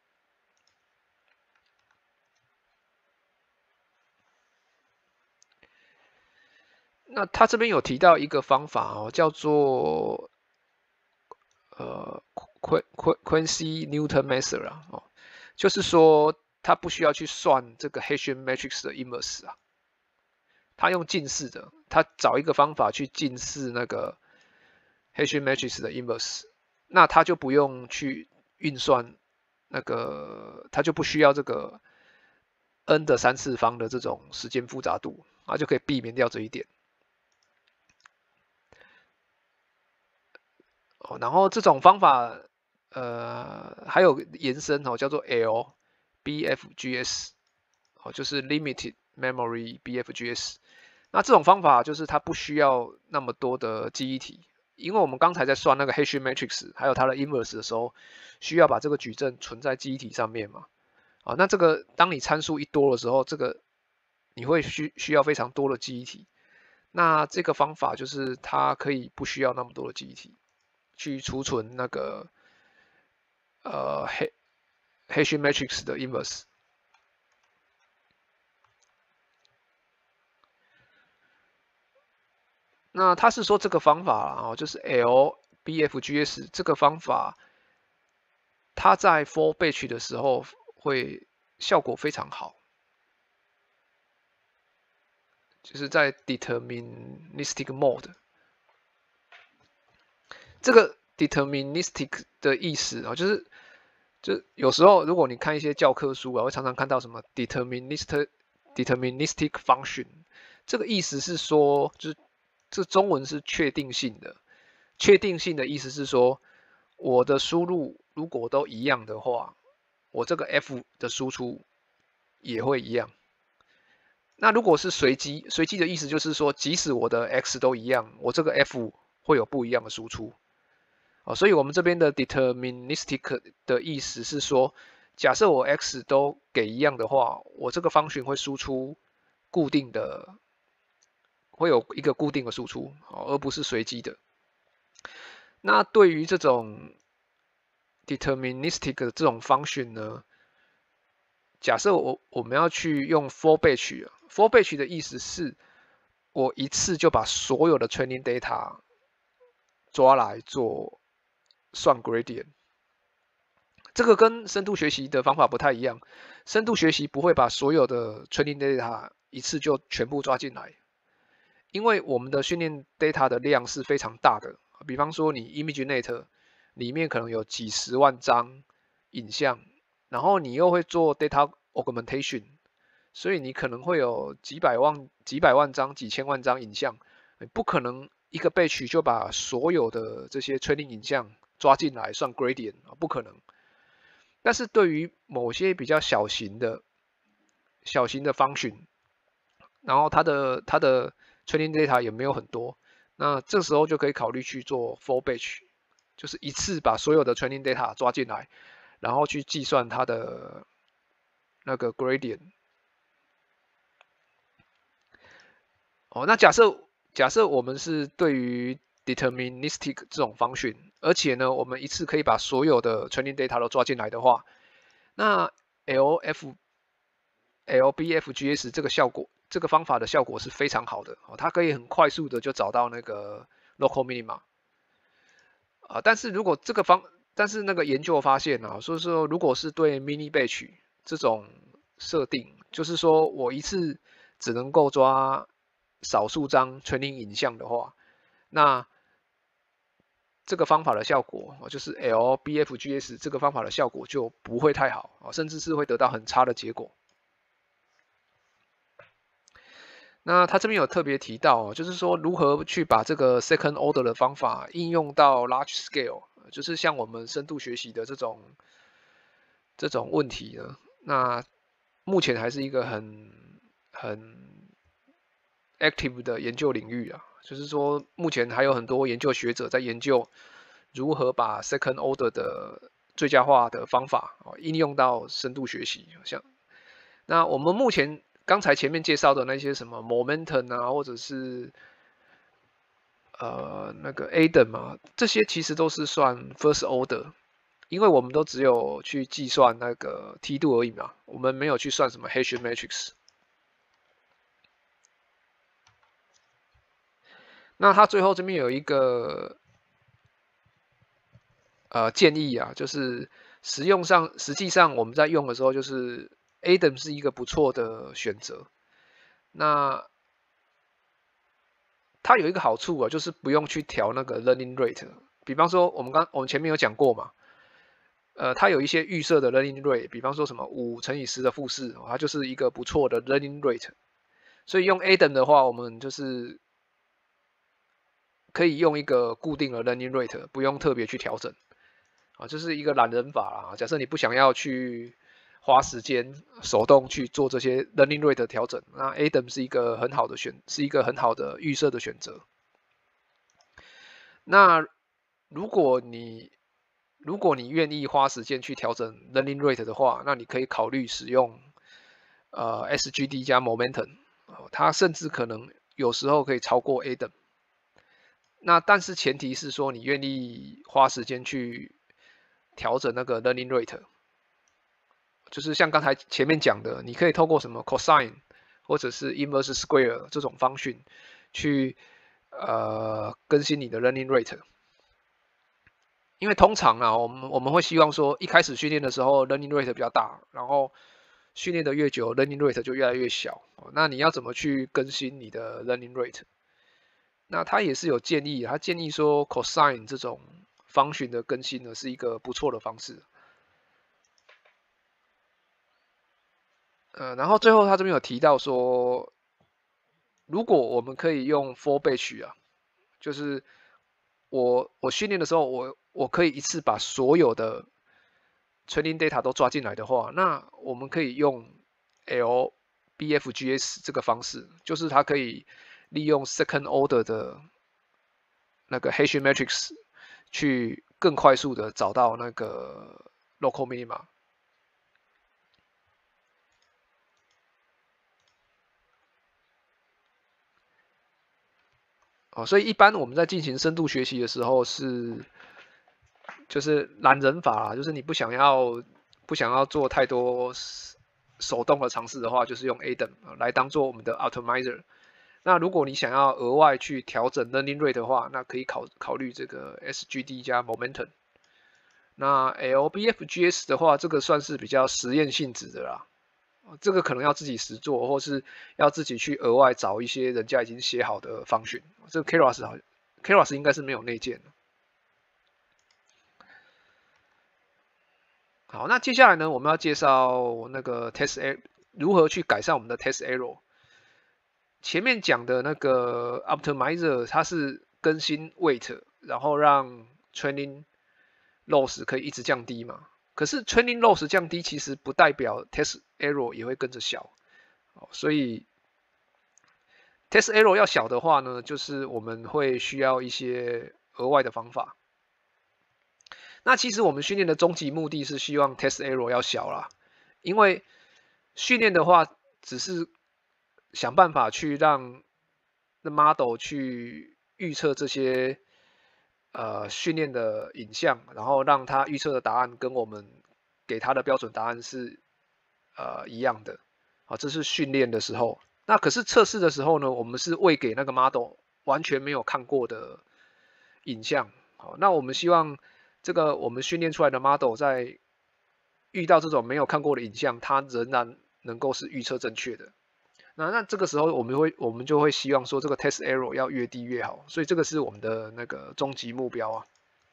那他这边有提到一个方法叫做Quincy Newton method 就是说他不需要去算这个 Hashing matrix 的 inverse 他用近似的，他找一个方法去近似那个 Hashing matrix 的 inverse， 那他就不用去运算那个，他就不需要这个 n 的3次方的这种时间复杂度，就可以避免掉这一点。然后这种方法，还有延伸叫做 LBFGS，就是 Limited Memory BFGS。那这种方法就是它不需要那么多的记忆体，因为我们刚才在算那个 Hashing matrix 还有它的 inverse 的时候，需要把这个矩阵存在记忆体上面嘛。那这个当你参数一多的时候，这个你会需要非常多的记忆体。那这个方法就是它可以不需要那么多的记忆体。去储存那个Hashing matrix 的 inverse。那他是说这个方法就是 LBFGS 这个方法，它在 for batch 的时候会效果非常好，就是在 deterministic mode。这个 deterministic 的意思就有时候如果你看一些教科书会常常看到什么 deterministic function， 这个意思是说，就是这中文是确定性的。确定性的意思是说，我的输入如果都一样的话，我这个 f 的输出也会一样。那如果是随机，随机的意思就是说，即使我的 x 都一样，我这个 f 会有不一样的输出。所以我们这边的 deterministic 的意思是说，假设我 x 都给一样的话，我这个方程会输出固定的，会有一个固定的输出，而不是随机的。那对于这种 deterministic 的这种方程呢， 假设我们要去用 for batch，for batch 的意思是我一次就把所有的 training data 抓来做算 gradient。这个跟深度学习的方法不太一样，深度学习不会把所有的 training data 一次就全部抓进来，因为我们的训练 data 的量是非常大的。比方说你 ImageNet 里面可能有几十万张影像，然后你又会做 data augmentation， 所以你可能会有几百万张、几千万张影像，不可能一个 batch 就把所有的这些 training 影像抓进来算 gradient， 不可能。但是对于某些比较小型的function， 然后它的 training data 也没有很多，那这时候就可以考虑去做 for batch， 就是一次把所有的 training data 抓进来，然后去计算它的那个 gradient。那假设我们是对于 deterministic 这种function，而且呢，我们一次可以把所有的 training data 都抓进来的话，那 LBFGS 这个方法的效果是非常好的，它可以很快速的就找到那个 local minima。但是那个研究发现啊，所以说如果是对 mini batch 这种设定，就是说我一次只能够抓少数张 training 影像的话，那这个方法的效果，就是 LBFGS 这个方法的效果就不会太好，甚至是会得到很差的结果。那他这边有特别提到，就是说如何去把这个 second order 的方法应用到 large scale， 就是像我们深度学习的这种问题呢，那目前还是一个很 active 的研究领域啊，就是说目前还有很多研究学者在研究如何把 second order 的最佳化的方法应用到深度学习。像那我们目前刚才前面介绍的那些什么 momentum 啊，或者是那个 ADAM 啊，这些其实都是算 first order， 因为我们都只有去计算那个梯度而已嘛，我们没有去算什么 Hessian matrix。那他最后这边有一个建议啊，就是实际上我们在用的时候，就是 ADAM 是一个不错的选择。那它有一个好处啊，就是不用去调那个 learning rate。比方说我们前面有讲过嘛，它有一些预设的 learning rate， 比方说什么5乘以10的负4，它就是一个不错的 learning rate。所以用 ADAM 的话，我们就是可以用一个固定的 learning rate， 不用特别去调整。这是一个懒人法啦。假设你不想要去花时间手动去做这些 learning rate 的调整，那 ADAM 是一个很好的预设的选择。那如果你愿意花时间去调整 learning rate 的话，那你可以考虑使用SGD 加 momentum，它甚至可能有时候可以超过 ADAM。那但是前提是说你愿意花时间去调整那个 learning rate， 就是像刚才前面讲的，你可以透过什么 cosine 或者是 inverse square 这种方式去更新你的 learning rate。因为通常啊，我们会希望说，一开始训练的时候 learning rate 比较大，然后训练的越久 learning rate 就越来越小。那你要怎么去更新你的 learning rate？ 那他也是有建议，他建议说 cosine 这种方形的更新呢是一个不错的方式。然后最后他这边有提到说，如果我们可以用 for batch 啊，就是我训练的时候，我可以一次把所有的 training data 都抓进来的话，那我们可以用 LBFGS 这个方式，就是它可以利用 second order 的那个 Hessian matrix 去更快速的找到那个 local minima。所以一般我们在进行深度学习的时候就是懒人法啦，就是你不想要做太多手动的尝试的话，就是用 Adam 来当做我们的 optimizer。那如果你想要额外去调整 learning rate 的话，那可以考虑这个 SGD 加 Momentum。那 LBFGS 的话，这个算是比较实验性质的啦，这个可能要自己实做，或是要自己去额外找一些人家已经写好的方训。这个 Keras 应该是没有内建的。好，那接下来呢，我们要介绍那个 如何去改善我们的 test error。前面讲的那个 optimizer 它是更新 weight， 然后让 training loss 可以一直降低嘛。可是 training loss 降低其实不代表 test error 也会跟着小，所以 test error 要小的话呢，就是我们会需要一些额外的方法。那其实我们训练的终极目的是希望 test error 要小啦，因为训练的话只是想办法去让 model 去预测这些训练的影像，然后让它预测的答案跟我们给它的标准答案是一样的。好，这是训练的时候。那可是测试的时候呢，我们是喂给那个 model 完全没有看过的影像。好，那我们希望这个我们训练出来的 model 在遇到这种没有看过的影像，它仍然能够是预测正确的。那这个时候我们就会希望说这个 test error 要越低越好，所以这个是我们的那个终极目标啊。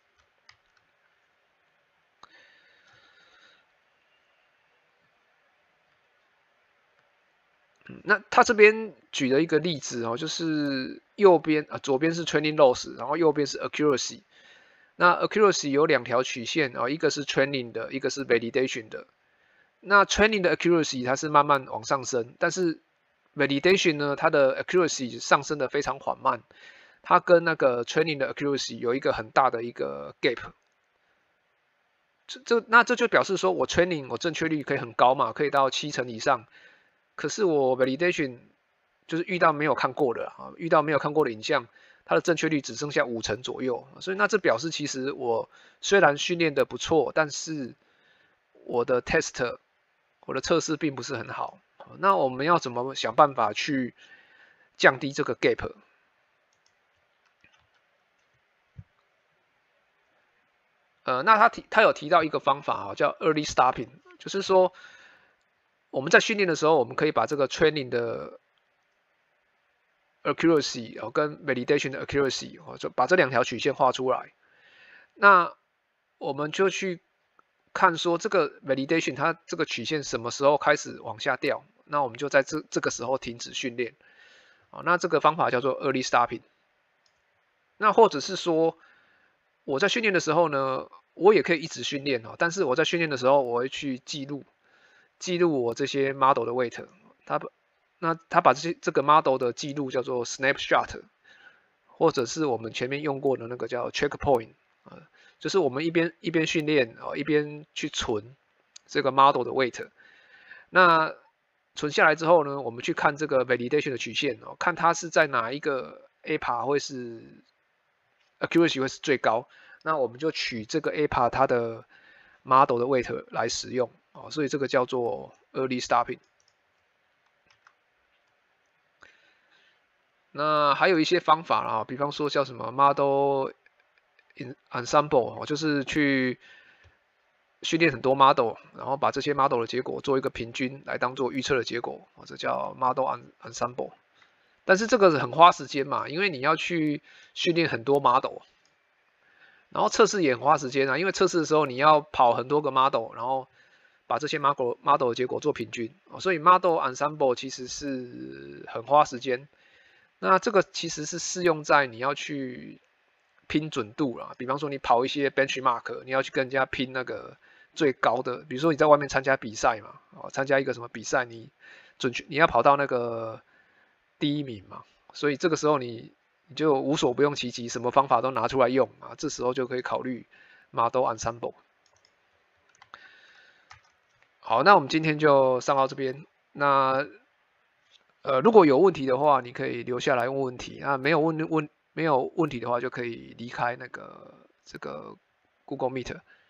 那他这边举了一个例子哦，就是左边是 training loss， 然后右边是 accuracy。那 accuracy 有两条曲线啊，一个是 training 的，一个是 validation 的。那 training 的 accuracy 它是慢慢往上升，但是 validation 呢，它的 accuracy 上升的非常缓慢，它跟那个 training 的 accuracy 有一个很大的一个 gap。那这就表示说我 training 我正确率可以很高嘛，可以到70%以上。可是我 validation 就是遇到没有看过的啊，遇到没有看过的影像，它的正确率只剩下50%左右。所以那这表示其实我虽然训练的不错，但是我的 test 我的测试并不是很好。那我们要怎么想办法去降低这个 gap？那他有提到一个方法啊，叫 early stopping， 就是说我们在训练的时候，我们可以把这个 training 的 accuracy 跟 validation 的 accuracy 就把这两条曲线画出来。那我们就去看说这个 validation 它这个曲线什么时候开始往下掉，那我们就在这个时候停止训练。那这个方法叫做 early stopping。那或者是说我在训练的时候呢，我也可以一直训练但是我在训练的时候，我会去记录我这些 model 的 weight。他把这个 model 的记录叫做 snapshot， 或者是我们前面用过的那个叫 checkpoint，就是我们一边训练一边去存这个 model 的 weight。那存下来之后呢，我们去看这个 validation 的曲线看它是在哪一个 APA 会是 accuracy 会是最高，那我们就取这个 APA 它的 model 的 weight 来使用所以这个叫做 early stopping。那还有一些方法啦，比方说叫什么 model ensemble，就是去训练很多 model， 然后把这些 model 的结果做一个平均来当做预测的结果，这叫 model ensemble。但是这个很花时间嘛，因为你要去训练很多 model， 然后测试也很花时间啊，因为测试的时候你要跑很多个 model， 然后把这些 model 的结果做平均，所以 model ensemble 其实是很花时间。那这个其实是适用在你要去拼准度啦，比方说你跑一些 benchmark， 你要去跟人家拼那个最高的，比如说你在外面参加比赛嘛，参加一个什么比赛，你要跑到那个第一名嘛，所以这个时候你就无所不用其极，什么方法都拿出来用啊，这时候就可以考虑 model ensemble。好，那我们今天就上到这边。那如果有问题的话，你可以留下来问问题。没有问题的话，就可以离开这个 Google Meet。